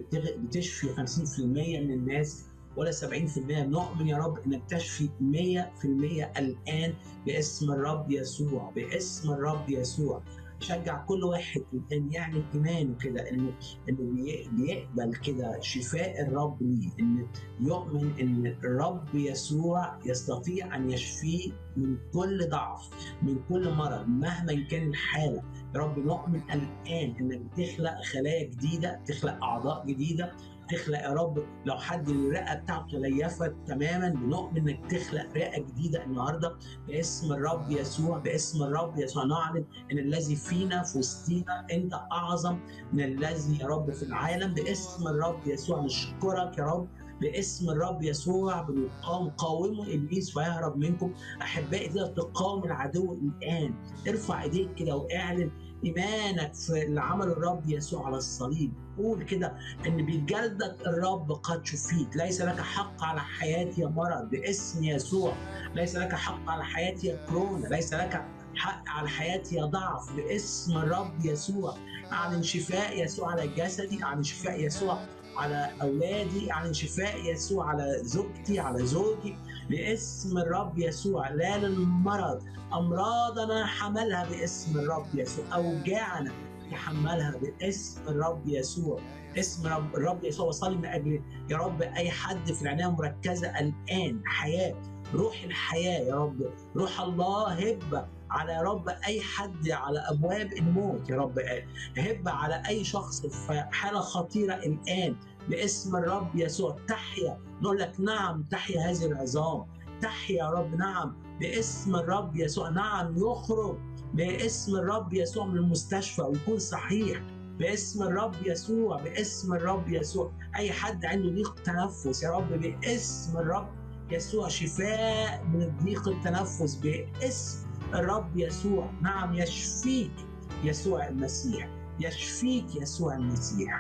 A: بتشفي خمسين بالمية من الناس ولا سبعين بالمية. نؤمن يا رب انك تشفي مية بالمية الان باسم الرب يسوع باسم الرب يسوع. شجع كل واحد ان يعمل ايمانه كده انه انه بيقبل كده شفاء الرب ليه، ان يؤمن ان الرب يسوع يستطيع ان يشفيه من كل ضعف من كل مرض مهما كان الحاله. يا رب نؤمن الان انك بتخلق خلايا جديده، تخلق اعضاء جديده، تخلق يا رب لو حد الرئه بتاعته تليفت تماما بنؤمن انك تخلق رئه جديده النهارده باسم الرب يسوع باسم الرب يسوع. نعلن ان الذي فينا في وسطينا انت اعظم من الذي يا رب في العالم باسم الرب يسوع. نشكرك يا رب باسم الرب يسوع. بنقاوم قاوموا ابليس فيهرب منكم. احبائي تقدر تقاوم العدو الان. ارفع ايديك كده واعلن ايمانك في اللي عمل الرب يسوع على الصليب. قول كده ان بجلدك الرب قد شفيت. ليس لك حق على حياتي يا مرض باسم يسوع. ليس لك حق على حياتي يا كورونا. ليس لك حق على حياتي يا ضعف باسم الرب يسوع. اعلن شفاء يسوع على جسدي، اعلن شفاء يسوع على اولادي، اعلن شفاء يسوع على زوجتي على زوجي باسم الرب يسوع. لا للمرض، امراضنا حملها باسم الرب يسوع، اوجاعنا تحملها باسم الرب يسوع. اسم رب الرب يسوع. وصلي من اجل يا رب اي حد في العنايه المركزه الان حياه، روح الحياه يا رب، روح الله هب على يا رب اي حد على ابواب الموت يا رب، هب على اي شخص في حاله خطيره الان باسم الرب يسوع. تحيا، نقول لك نعم تحيا هذه العظام، تحيا يا رب نعم باسم الرب يسوع. نعم يخرج باسم الرب يسوع من المستشفى ويكون صحيح باسم الرب يسوع باسم الرب يسوع. اي حد عنده ضيق تنفس يا رب باسم الرب يسوع، شفاء من ضيق التنفس باسم الرب يسوع. نعم يشفيك يسوع المسيح، يشفيك يسوع المسيح.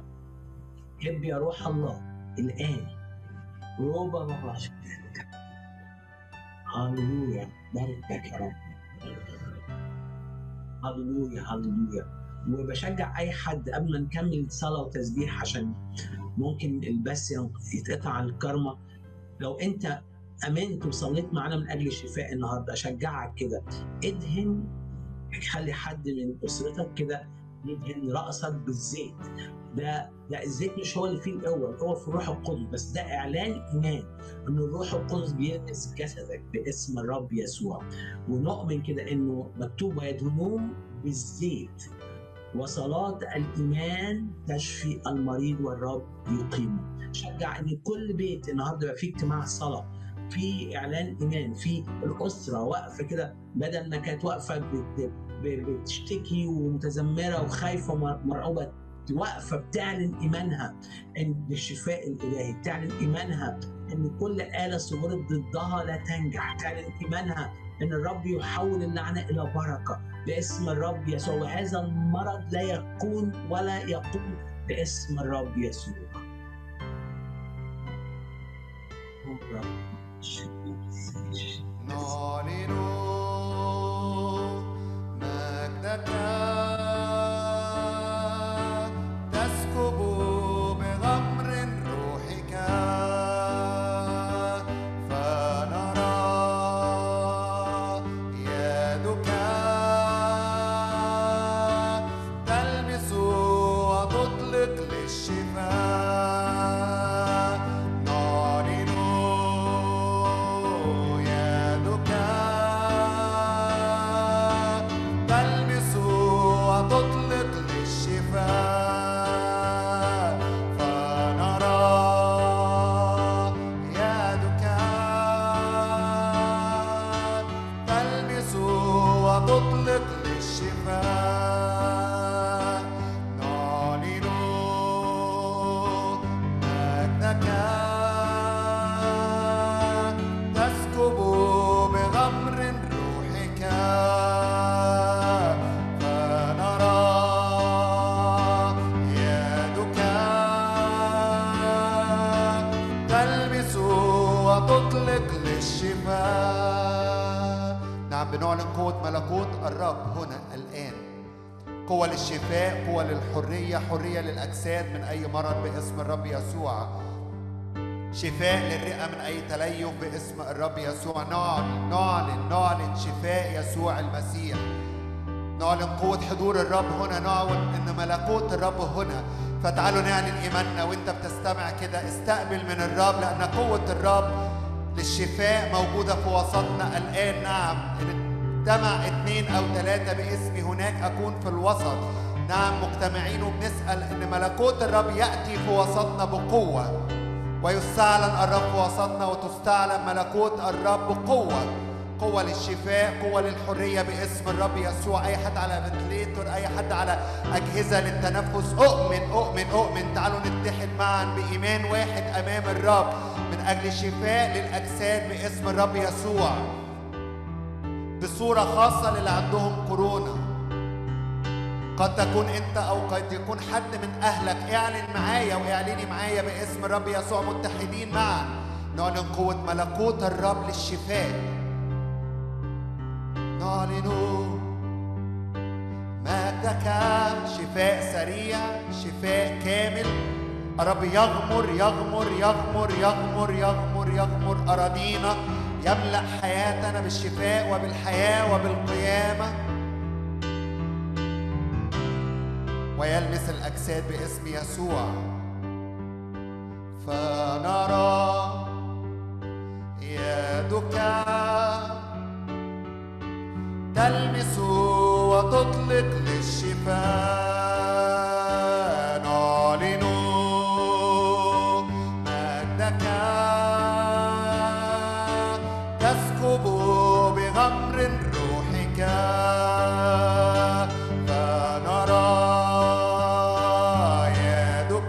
A: هب يا روح الله الآن روبا مراشك. هاللويا، باركك يا رب. هاللويا هاللويا. وبشجع اي حد قبل ما نكمل صلاه وتسبيح عشان ممكن البث يتقطع عن الكرمه، لو انت امنت وصليت معانا من اجل الشفاء النهارده اشجعك كده ادهن، خلي حد من اسرتك كده يدهن راسك بالزيت. ده ده الزيت مش هو اللي فيه القوه، القوه في الروح القدس، بس ده اعلان ايمان ان الروح القدس بيلمس جسدك باسم الرب يسوع. ونؤمن كده انه مكتوب ويدهنون بالزيت وصلاه الايمان تشفي المريض والرب يقيمه. شجع ان كل بيت النهارده يبقى فيه اجتماع صلاه، في اعلان ايمان، في الاسره واقفه كده بدل ما كانت واقفه بتشتكي ومتذمره وخايفه ومرعوبه، واقفه بتعلن ايمانها ان بالشفاء الالهي، بتعلن ايمانها ان كل آلة صورت ضدها لا تنجح، تعلن ايمانها ان الرب يحول اللعنه الى بركه باسم الرب يسوع. وهذا المرض لا يكون ولا يقوم باسم الرب يسوع.
C: نعلن مجدك تسكب بغمر روحك، فنرى يدك تلمس وتطلق للشفاء. نعلن يدك للشفاء. نعم، بنعلن قوة ملكوت الرب هنا الآن. قوة للشفاء، قوة للحرية، حرية للأجساد من أي مرض باسم الرب يسوع. شفاء للرئة من أي تليف باسم الرب يسوع. نعلن نعلن نعلن شفاء يسوع المسيح. نعلن قوة حضور الرب هنا، نعلن إن ملكوت الرب هنا. فتعالوا نعلن إيماننا وإنت بتستمع كده. استقبل من الرب، لأن قوة الرب للشفاء موجودة في وسطنا الآن. نعم، إن اجتمع اثنين أو ثلاثة باسمي هناك أكون في الوسط. نعم، مجتمعين وبنسأل إن ملكوت الرب يأتي في وسطنا بقوة، ويستعلن الرب في وسطنا، وتستعلن ملكوت الرب بقوة. قوة للشفاء، قوة للحرية باسم الرب يسوع. أي حد على فنتليتور، أي حد على أجهزة للتنفس، أؤمن أؤمن أؤمن. تعالوا نتحد معا بإيمان واحد أمام الرب من أجل الشفاء للأجساد باسم الرب يسوع. بصورة خاصة للي عندهم كورونا، قد تكون أنت أو قد يكون حد من أهلك. اعلن معايا واعلني معايا باسم الرب يسوع، متحدين معا نعلن قوة ملكوت الرب للشفاء. نعلن مجدك، شفاء سريع، شفاء كامل. الرب يغمر يغمر يغمر يغمر يغمر يغمر أراضينا، يملأ حياتنا بالشفاء وبالحياة وبالقيامة، ويلمس الأجساد باسم يسوع. فنرى يدك تلمس وتطلق للشفاء. نعلن مجدك تسكب بغمر روحك. فنرى يدك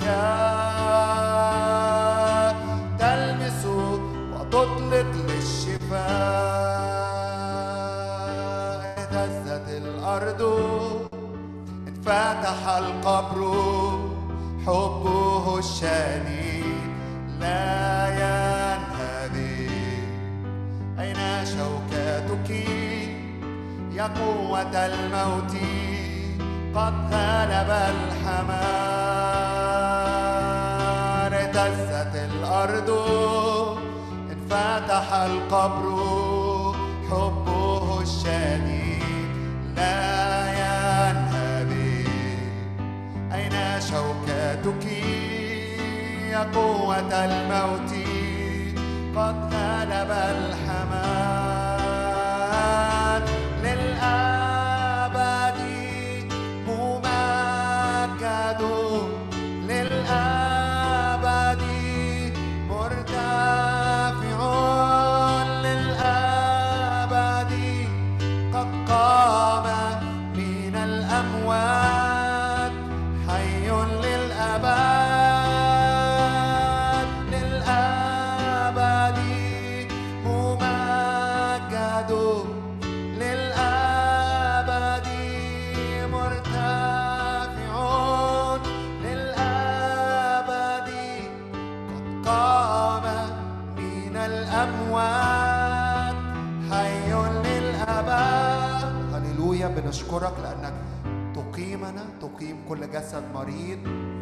C: تلمس وتطلق للشفاء. اهتزت الأرض، انفتح القبر، حبه الشديد لا ينهدي. أين شوكتك يا قوة الموت؟ قد غلب الحمار. اهتزت الأرض، انفتح القبر، حبه الشديد لا ينهدي. أين شوكتك يا قوة الموت؟ قد غلب الحمام. للأبد ممجد، للأبد مرتفع، للأبد قد قام من الأموات، حي للأبد. بنشكرك لأنك تقيمنا، تقيم كل جسد مريض،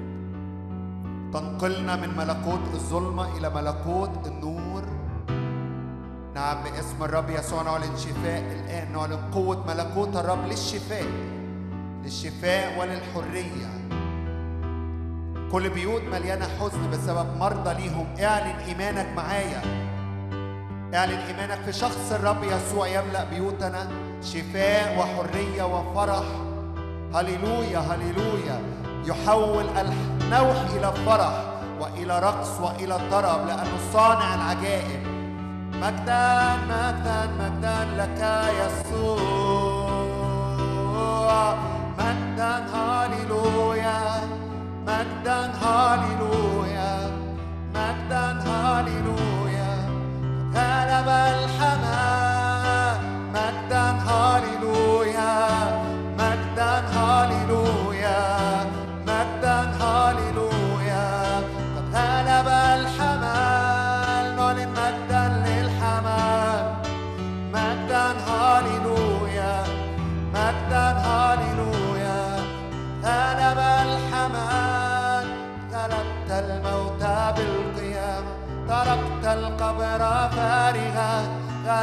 C: تنقلنا من ملكوت الظلمة إلى ملكوت النور. نعم، باسم الرب يسوع نعلن شفاء الآن، نعلن قوة ملكوت الرب للشفاء، للشفاء وللحرية. كل بيوت مليانة حزن بسبب مرضى ليهم، اعلن إيمانك معايا، اعلن إيمانك في شخص الرب يسوع يملأ بيوتنا شفاء وحرية وفرح. هللويا هللويا. يحول النوح إلى فرح وإلى رقص وإلى طرب، لأنه صانع العجائب. مجدا مجدا مجدا لك يسوع، مجدا هللويا، مجدا هللويا، مجدا هللويا. غلب الحمام، مجدا هللويا، مجدا هللويا، مجدا هللويا. قد غلب الحمام، نعلن مجدا للحمام.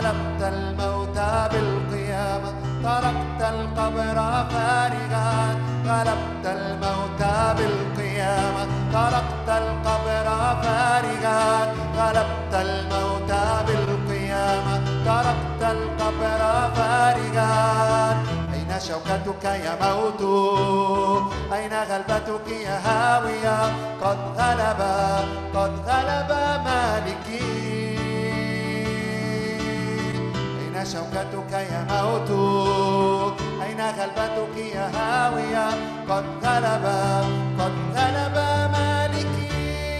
C: غلبت الموتى بالقيامة تركت القبر فارغا غلبت الموتى بالقيامة تركت القبر فارغا غلبت الموتى بالقيامة تركت القبر فارغا أين شوكتك يا موت أين غلبتك يا هاوية قد غلب قد غلب مالكي أين شوكتك يا موت أين غلبتك يا هاوية قد غلب قد غلب مالكي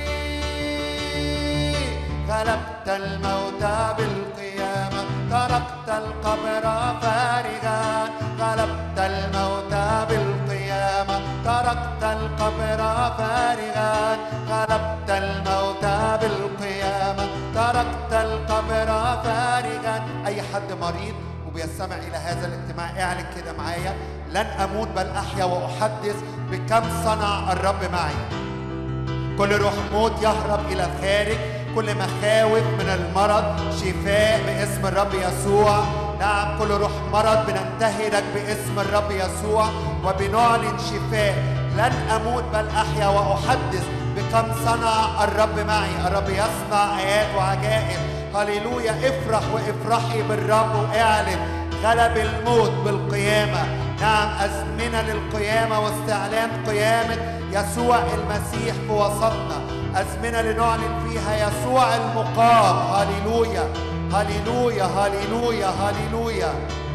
C: غلبت الموتى بالقيامة تركت القبر فارغا غلبت الموتى بالقيامة تركت القبر فارغا غلبت الموتى بالقيامة تركت القبر فارغا. أي حد مريض وبيستمع إلى هذا الاجتماع اعلن كده معايا: لن أموت بل أحيا وأحدث بكم صنع الرب معي. كل روح موت يهرب إلى الخارج، كل مخاوف من المرض شفاء باسم الرب يسوع. نعم، كل روح مرض بننتهرك باسم الرب يسوع وبنعلن شفاء. لن أموت بل أحيا وأحدث بكم صنع الرب معي. الرب يصنع آيات وعجائب. هللويا. افرح وافرحي بالرب واعلن: غلب الموت بالقيامة. نعم، أزمنة للقيامة واستعلان قيامة يسوع المسيح في وسطنا، أزمنة لنعلن فيها يسوع المقام. هللويا هللويا هللويا هللويا.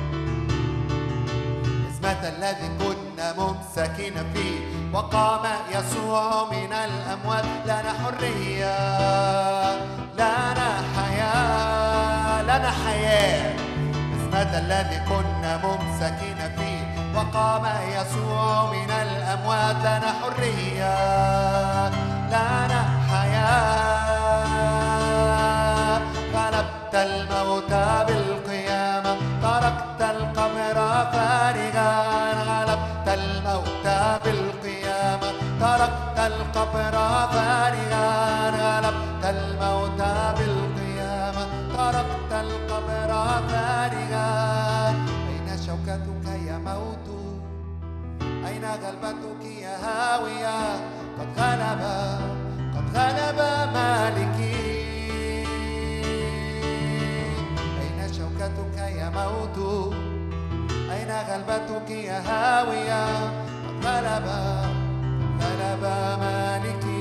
C: اسمة الذي كنا ممسكين فيه وقام يسوع من الأموات، لنا حرية لنا حياة لنا حياة. اسمة الذي كنا ممسكين فيه وقام يسوع من الأموات، لنا حرية لنا حياة. غلبت الموتى بالقيامة تركت القبر فارغا غلبت الموتى بالقيامة تركت القبر فارغا غلبت الموتى بالقيامة تركت القبر فارغا. أين شوكتك يا موت أين غلبتك يا هاوية قد غلب قد غلب مالكي. أين شوكتك يا موت أين غلبتك يا هاوية قد غلب غلب مالكي.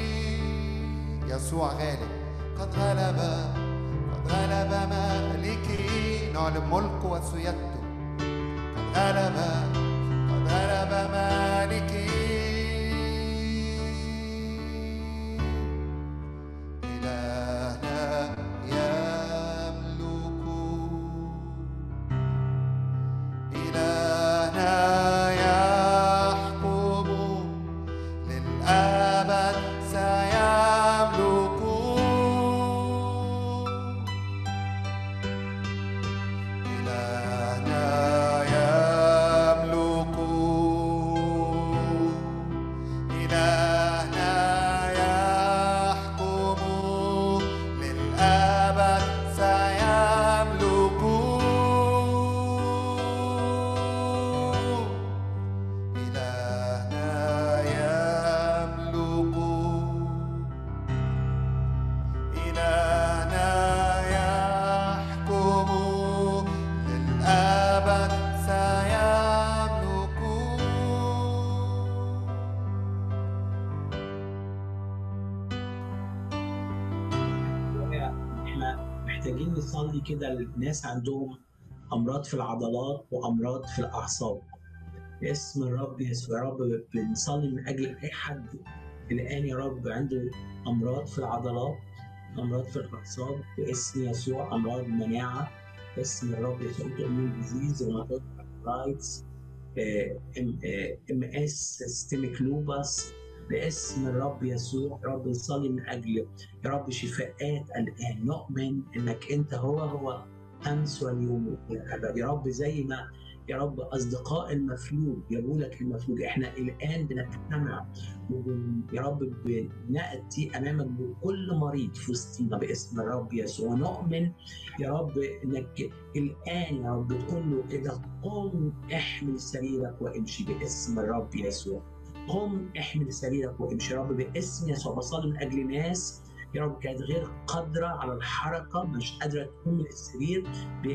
C: يسوع غالب قد غلب قد غلب مالكي. نعلن ملكه وسيادته. قد غلب قد غلب مالكي. إلهنا يملك إلهنا يحكم للأبد سيملك. إلهنا يملك إلهنا يحكم للأبد سيملك. إلهنا يملك إلهنا يحكم للأبد سيملك.
A: احنا محتاجين نصلي كده للناس عندهم امراض في العضلات وامراض في الاعصاب باسم الرب يسوع. يا رب بنصلي من اجل اي حد الان يا رب عنده امراض في العضلات امراض في الاعصاب باسم يسوع، امراض مناعه باسم الرب يسوع، autoimmune disease ومرض arthritis ام اس سيستميك لوباس باسم الرب يسوع. يا رب نصلي من اجل يا رب شفاءات الان. نؤمن انك انت هو هو امس واليوم والابد. يا رب زي ما يا رب أصدقاء المفلوج جابوا لك المفلوج. إحنا الآن بنجتمع يا رب بنأتي أمامك بكل مريض في وسطينا باسم الرب يسوع، ونؤمن يا رب إنك الآن يا رب تقول له كده قم احمل سريرك وامشي باسم الرب يسوع. قم احمل سريرك وامشي يا رب باسم يسوع. بصلي من أجل ناس يا رب كانت غير قادرة على الحركة، مش قادرة تقوم من السرير،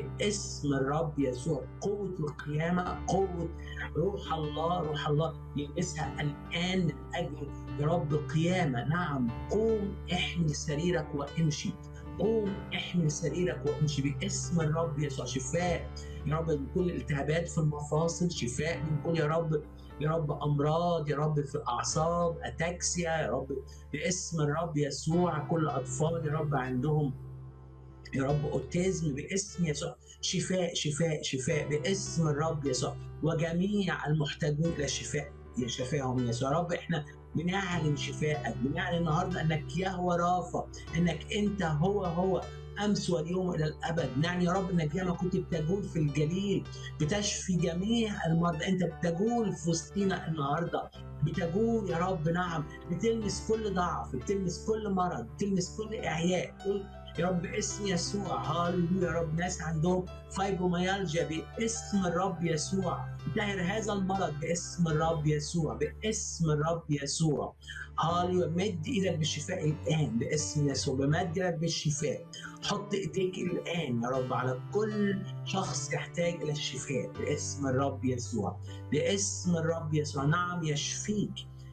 A: باسم الرب يسوع قوة القيامة، قوة روح الله، روح الله يلمسها الآن من أجل يا رب قيامة. نعم، قوم احمل سريرك وامشي، قوم احمل سريرك وامشي باسم الرب يسوع. شفاء يا رب من كل الالتهابات في المفاصل، شفاء من كل يا رب يا رب أمراض يا رب في الأعصاب، أتاكسيا يا رب باسم الرب يسوع. كل أطفال يا رب عندهم يا رب أوتيزم باسم يسوع، شفاء شفاء شفاء باسم الرب يسوع. وجميع المحتاجون إلى الشفاء يشفاهم يسوع. يا رب إحنا بنعلن شفائك، بنعلن النهارده أنك يهوى رافع، أنك أنت هو هو أمس واليوم إلى الأبد. نعني يا رب أنك لما كنت بتجول في الجليل بتشفي جميع المرضى، أنت بتجول في وسطينا النهارده، بتجول يا رب. نعم، بتلمس كل ضعف، بتلمس كل مرض، بتلمس كل إعياء يا رب باسم يسوع. هاللويا يا رب. ناس عندهم فايبروميالجيا باسم الرب يسوع، انتهر هذا المرض باسم الرب يسوع، باسم الرب يسوع. هاللويا. مد ايدك بالشفاء الان باسم يسوع، بمد ايدك بالشفاء. حط ايديك الان يا رب على كل شخص يحتاج الى الشفاء باسم الرب يسوع، باسم الرب يسوع. نعم، يشفيك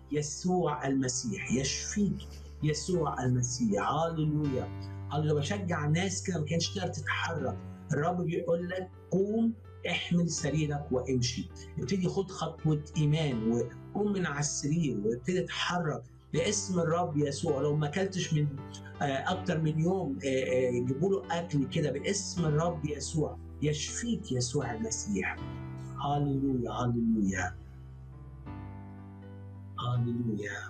A: يسوع المسيح، يشفيك يسوع المسيح. هاللويا. أنا بشجع الناس كده ما كانش تقدر تتحرك، الرب بيقول لك قوم احمل سريرك وامشي. ابتدي خد خطوة إيمان وقوم من على السرير وابتدي تتحرك باسم الرب يسوع. لو ما اكلتش من أكتر من يوم يجيبوا له أكل كده باسم الرب يسوع. يشفيك يسوع المسيح. هاللويا هاللويا هاللويا.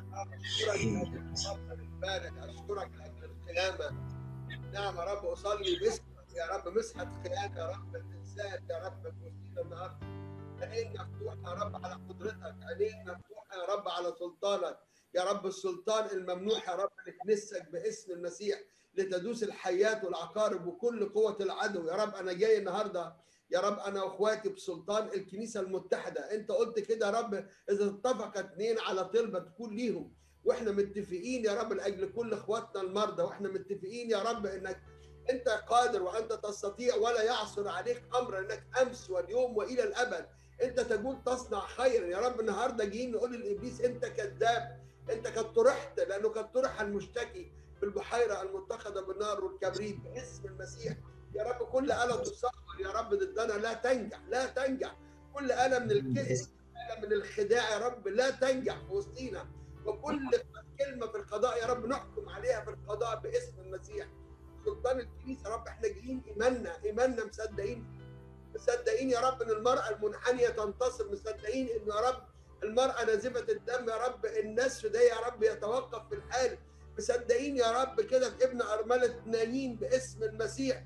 B: أشكرك لأجل القيامة. نعم يا رب، أصلي باسمك يا رب مسحة قيامة يا رب الإنسان يا رب في وسطينا النهارده. عينين مفتوحة يا رب على قدرتك، عينين مفتوحة يا رب على سلطانك يا رب، السلطان الممنوح يا رب لكنيستك باسم المسيح، لتدوس الحيات والعقارب وكل قوة العدو. يا رب أنا جاي النهارده يا رب أنا وإخواتي بسلطان الكنيسة المتحدة. أنت قلت كده يا رب إذا اتفق اثنين على طلبة تكون ليهم، واحنا متفقين يا رب لاجل كل اخواتنا المرضى، واحنا متفقين يا رب انك انت قادر وانت تستطيع ولا يعثر عليك امر، انك امس واليوم والى الابد انت تقول تصنع خيرا. يا رب النهارده جايين نقول لابليس انت كذاب، انت قد طرحت، لانه قد طرح المشتكي في البحيره المتخذه بالنار والكبريت باسم المسيح. يا رب كل آلة تصور يا رب ضدنا لا تنجح، لا تنجح. كل آلة من الكذب، آلة من الخداع يا رب لا تنجح في وسطينا. وكل كلمة في القضاء يا رب نحكم عليها في القضاء باسم المسيح. سلطان الكنيسة يا رب احنا جايين ايماننا ايماننا مصدقين مصدقين يا رب ان المرأة المنحنية تنتصر، مصدقين ان يا رب المرأة نازفة الدم يا رب النسف ده يا رب يتوقف في الحال، مصدقين يا رب كده في ابن أرملة نايين باسم المسيح.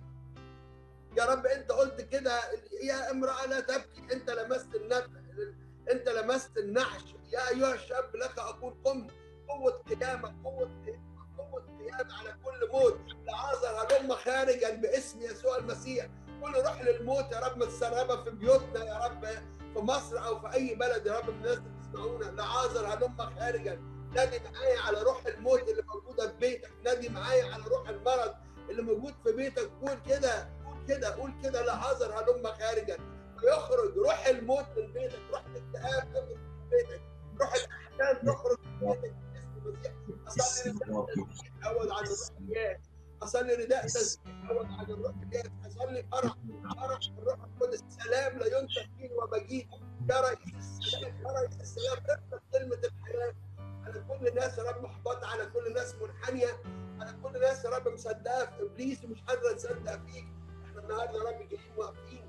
B: يا رب انت قلت كده يا امرأة لا تبكي، انت لمست النفس، انت لمست النحش. يا ايها الشاب لك اقول قم. قوة قيامة، قوة قوة قيامة على كل موت. لعازر هلم خارجا باسم يسوع المسيح. كل روح للموت يا رب متسربة في بيوتنا يا رب في مصر او في اي بلد يا رب من الناس تسمعونا. لعازر هلم خارجا. نادي معايا على روح الموت اللي موجودة في بيتك، نادي معايا على روح المرض اللي موجود في بيتك. قول كده قول كده قول كده لعازر هلم خارجا. ويخرج روح الموت من بيتك، روح الاكتئاب تخرج من بيتك، روح الاحزان تخرج من بيتك باسم المسيح. اصلي رداء تسبيح عوض عن الروح الياس، اصلي رداء تسبيح عوض عن الروح الياس، اصلي فرح فرح الروح القدس، سلام لا ينطق فيه ومجيد. يا رئيس السلام يا رئيس السلام افتح كلمه الحياه على كل الناس يا رب محبطه، على كل الناس منحنيه، على كل الناس يا رب مصدقه في ابليس ومش قادره تصدق فيك. احنا النهارده يا رب جايين واقفين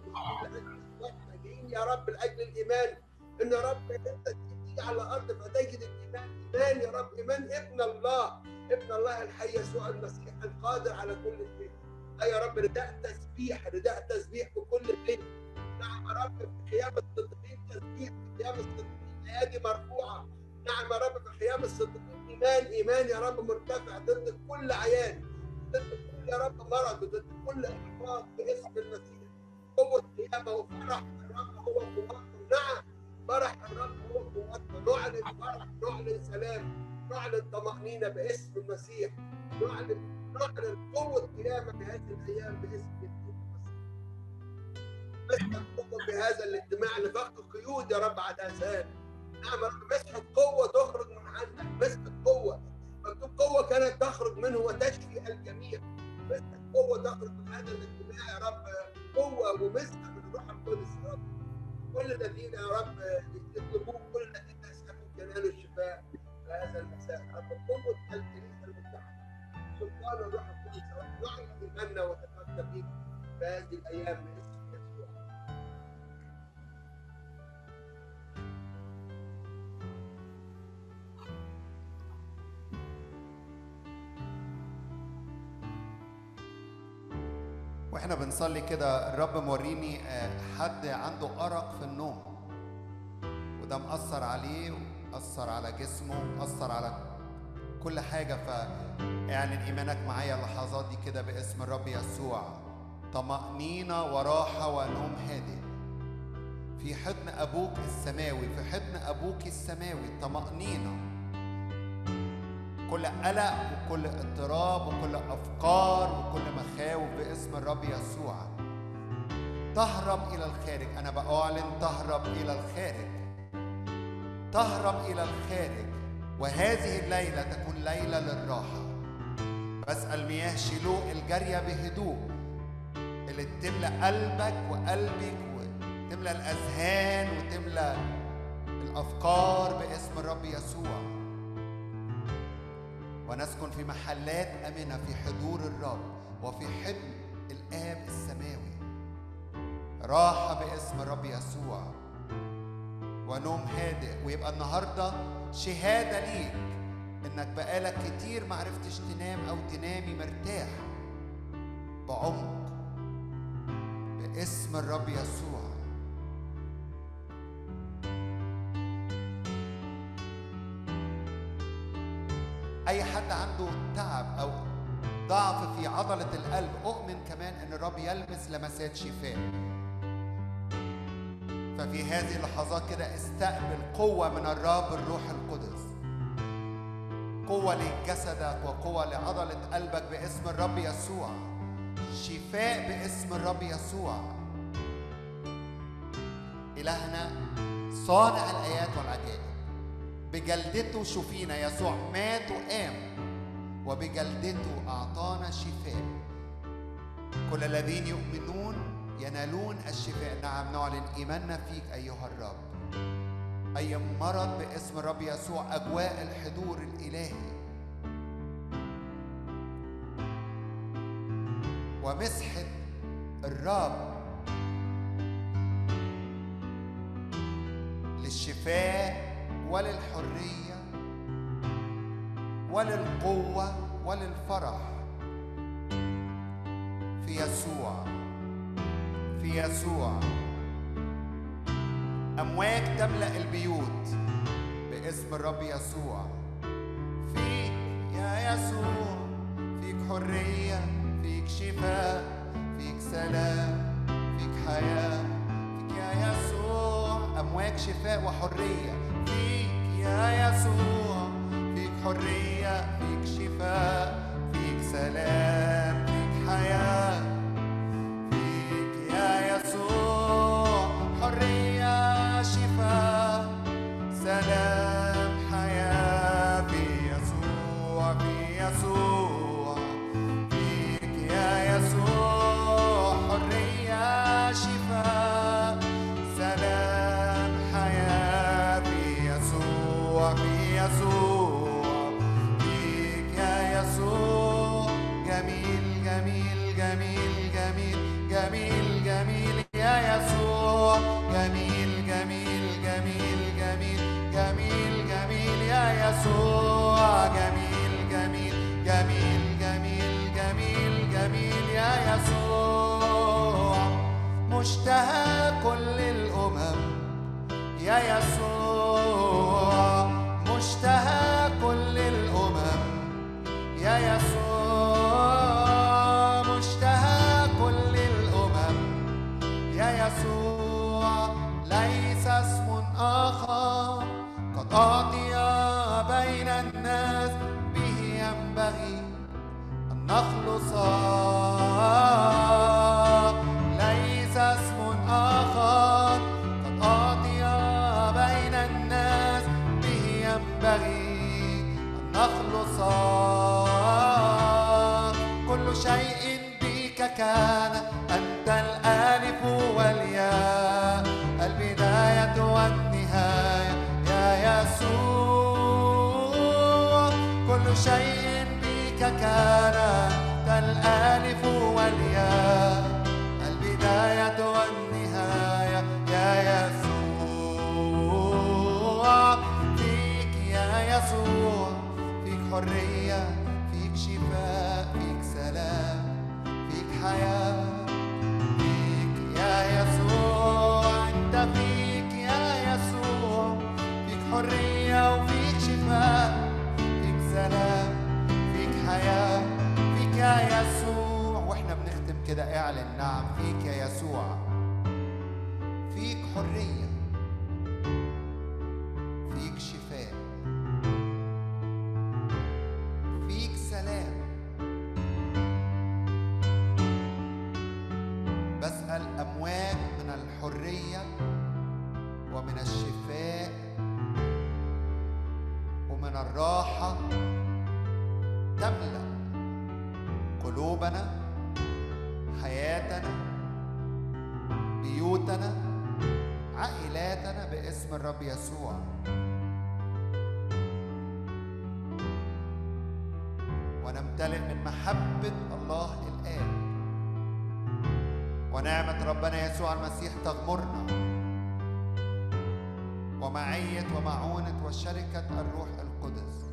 B: جايين يا رب لاجل الايمان، ان يا رب انت تيجي على الارض فتجد الايمان، ايمان يا رب ايمان ابن الله، ابن الله الحي يسوع المسيح القادر على كل شيء. يا رب رداء تسبيح رداء تسبيح بكل بيت، نعم يا رب في خيام الصديقين تسبيح، في خيام الصديقين ايادي مرفوعه. نعم يا رب في خيام الصديقين ايمان ايمان يا رب مرتفع ضد كل عيان، ضد كل يا رب مرض وضد كل احباط باسم المسيح. قوه قيامه وفرح الرب هو قوتنا. نعم فرح الرب هو قوتنا. نعلن فرح، نعلن سلام، نعلن طمأنينة باسم المسيح. نعلن نعلن قوة قيامة في هذه الأيام باسم يسوع المسيح. مسك قوة في هذا الاجتماع لفك قيود يا رب على الأذهان. نعم يا رب مسك قوة تخرج من عندك، مسك قوة مكتوب قوة كانت تخرج منه وتشفي الجميع. مسك قوة تخرج من هذا الاجتماع يا رب، قوة ومسكة من الروح القدس يا رب. كل الذين يا رب يطلبون، كل الذين يسألون ينالوا الشفاء في هذا المساء يا رب. قوة الكنيسة المتحدة، سلطان الروح القدس نعلن إيماننا وثقتنا فيك في هذه الأيام باسم يسوع.
C: واحنا بنصلي كده الرب موريني حد عنده أرق في النوم، وده مأثر عليه ومأثر على جسمه ومأثر على كل حاجة. فاعلن إيمانك معايا اللحظات دي كده باسم الرب يسوع. طمأنينة وراحة ونوم هادئ في حضن أبوك السماوي، في حضن أبوك السماوي طمأنينة. كل قلق وكل اضطراب وكل أفكار وكل مخاوف باسم الرب يسوع تهرب إلى الخارج. أنا بأعلن تهرب إلى الخارج، تهرب إلى الخارج. وهذه الليلة تكون ليلة للراحة. بسأل مياه شيلوء الجارية بهدوء اللي تملأ قلبك وقلبك وتملأ الأذهان وتملأ الأفكار باسم الرب يسوع. ونسكن في محلات أمنة في حضور الرب وفي حضن الآب السماوي. راحة باسم الرب يسوع ونوم هادئ. ويبقى النهاردة شهادة ليك إنك بقالك كتير معرفتش تنام أو تنامي مرتاح بعمق باسم الرب يسوع. أي حد عنده تعب أو ضعف في عضلة القلب، أؤمن كمان إن الرب يلمس لمسات شفاء. ففي هذه اللحظات كده استقبل قوة من الرب الروح القدس، قوة لجسدك وقوة لعضلة قلبك باسم الرب يسوع. شفاء باسم الرب يسوع. إلهنا صانع الآيات والعجائب، بجلدته شفينا. يسوع مات وقام وبجلدته أعطانا شفاء. كل الذين يؤمنون ينالون الشفاء. نعم نعلن إيماننا فيك أيها الرب. أي مرض باسم الرب يسوع أجواء الحضور الإلهي ومسحة الرب للشفاء وللحرية وللقوة وللفرح في يسوع. في يسوع أمواج تملأ البيوت باسم الرب يسوع. فيك يا يسوع، فيك حرية، فيك شفاء، فيك سلام، فيك حياة. فيك يا يسوع أمواج شفاء وحرية. فيك يا يسوع، فيك حرية، فيك شفاء، فيك سلام، فيك حياة. فيك يا يسوع حرية، شفاء، سلام، حياة. في يسوع، في يسوع. فيك يا يسوع حرية، شفاء، سلام، حياة. في يسوع، في يسوع. فيك يا يسوع جميل جميل جميل جميل جميل جميل يا يسوع. جميل جميل جميل جميل جميل جميل يا يسوع. جميل جميل جميل جميل جميل جميل يا يسوع. مشتهى كل يا يسوع مشتهى كل الأمم، يا يسوع مشتهى كل الأمم، يا يسوع ليس اسم آخر قد أعطي بين الناس به ينبغي أن نخلص، ليس اسم آخر قد أعطي بين الناس به ينبغي أن نخلص. كل شيء بك كان، أنت الألف والياء، البداية والنهاية يا يسوع. كل شيء بك كان، أنت الألف والياء، البداية والنهاية يا يسوع. فيك يا يسوع، فيك حرية، فيك شفاء، فيك سلام، فيك حياة. فيك يا يسوع، أنت فيك يا يسوع، فيك حرية وفيك شفاء، فيك سلام، فيك حياة، فيك يا يسوع. واحنا بنختم كده اعلن نعم فيك يا يسوع، فيك حرية، فيك شفاء، فيك سلام. بسأل أمواج من الحرية ومن الشفاء ومن الراحة تملأ قلوبنا، حياتنا، بيوتنا، عائلاتنا باسم الرب يسوع. ونمتلئ من محبة الله الآب ونعمة ربنا يسوع المسيح تغمرنا، ومعية ومعونة وشركة الروح القدس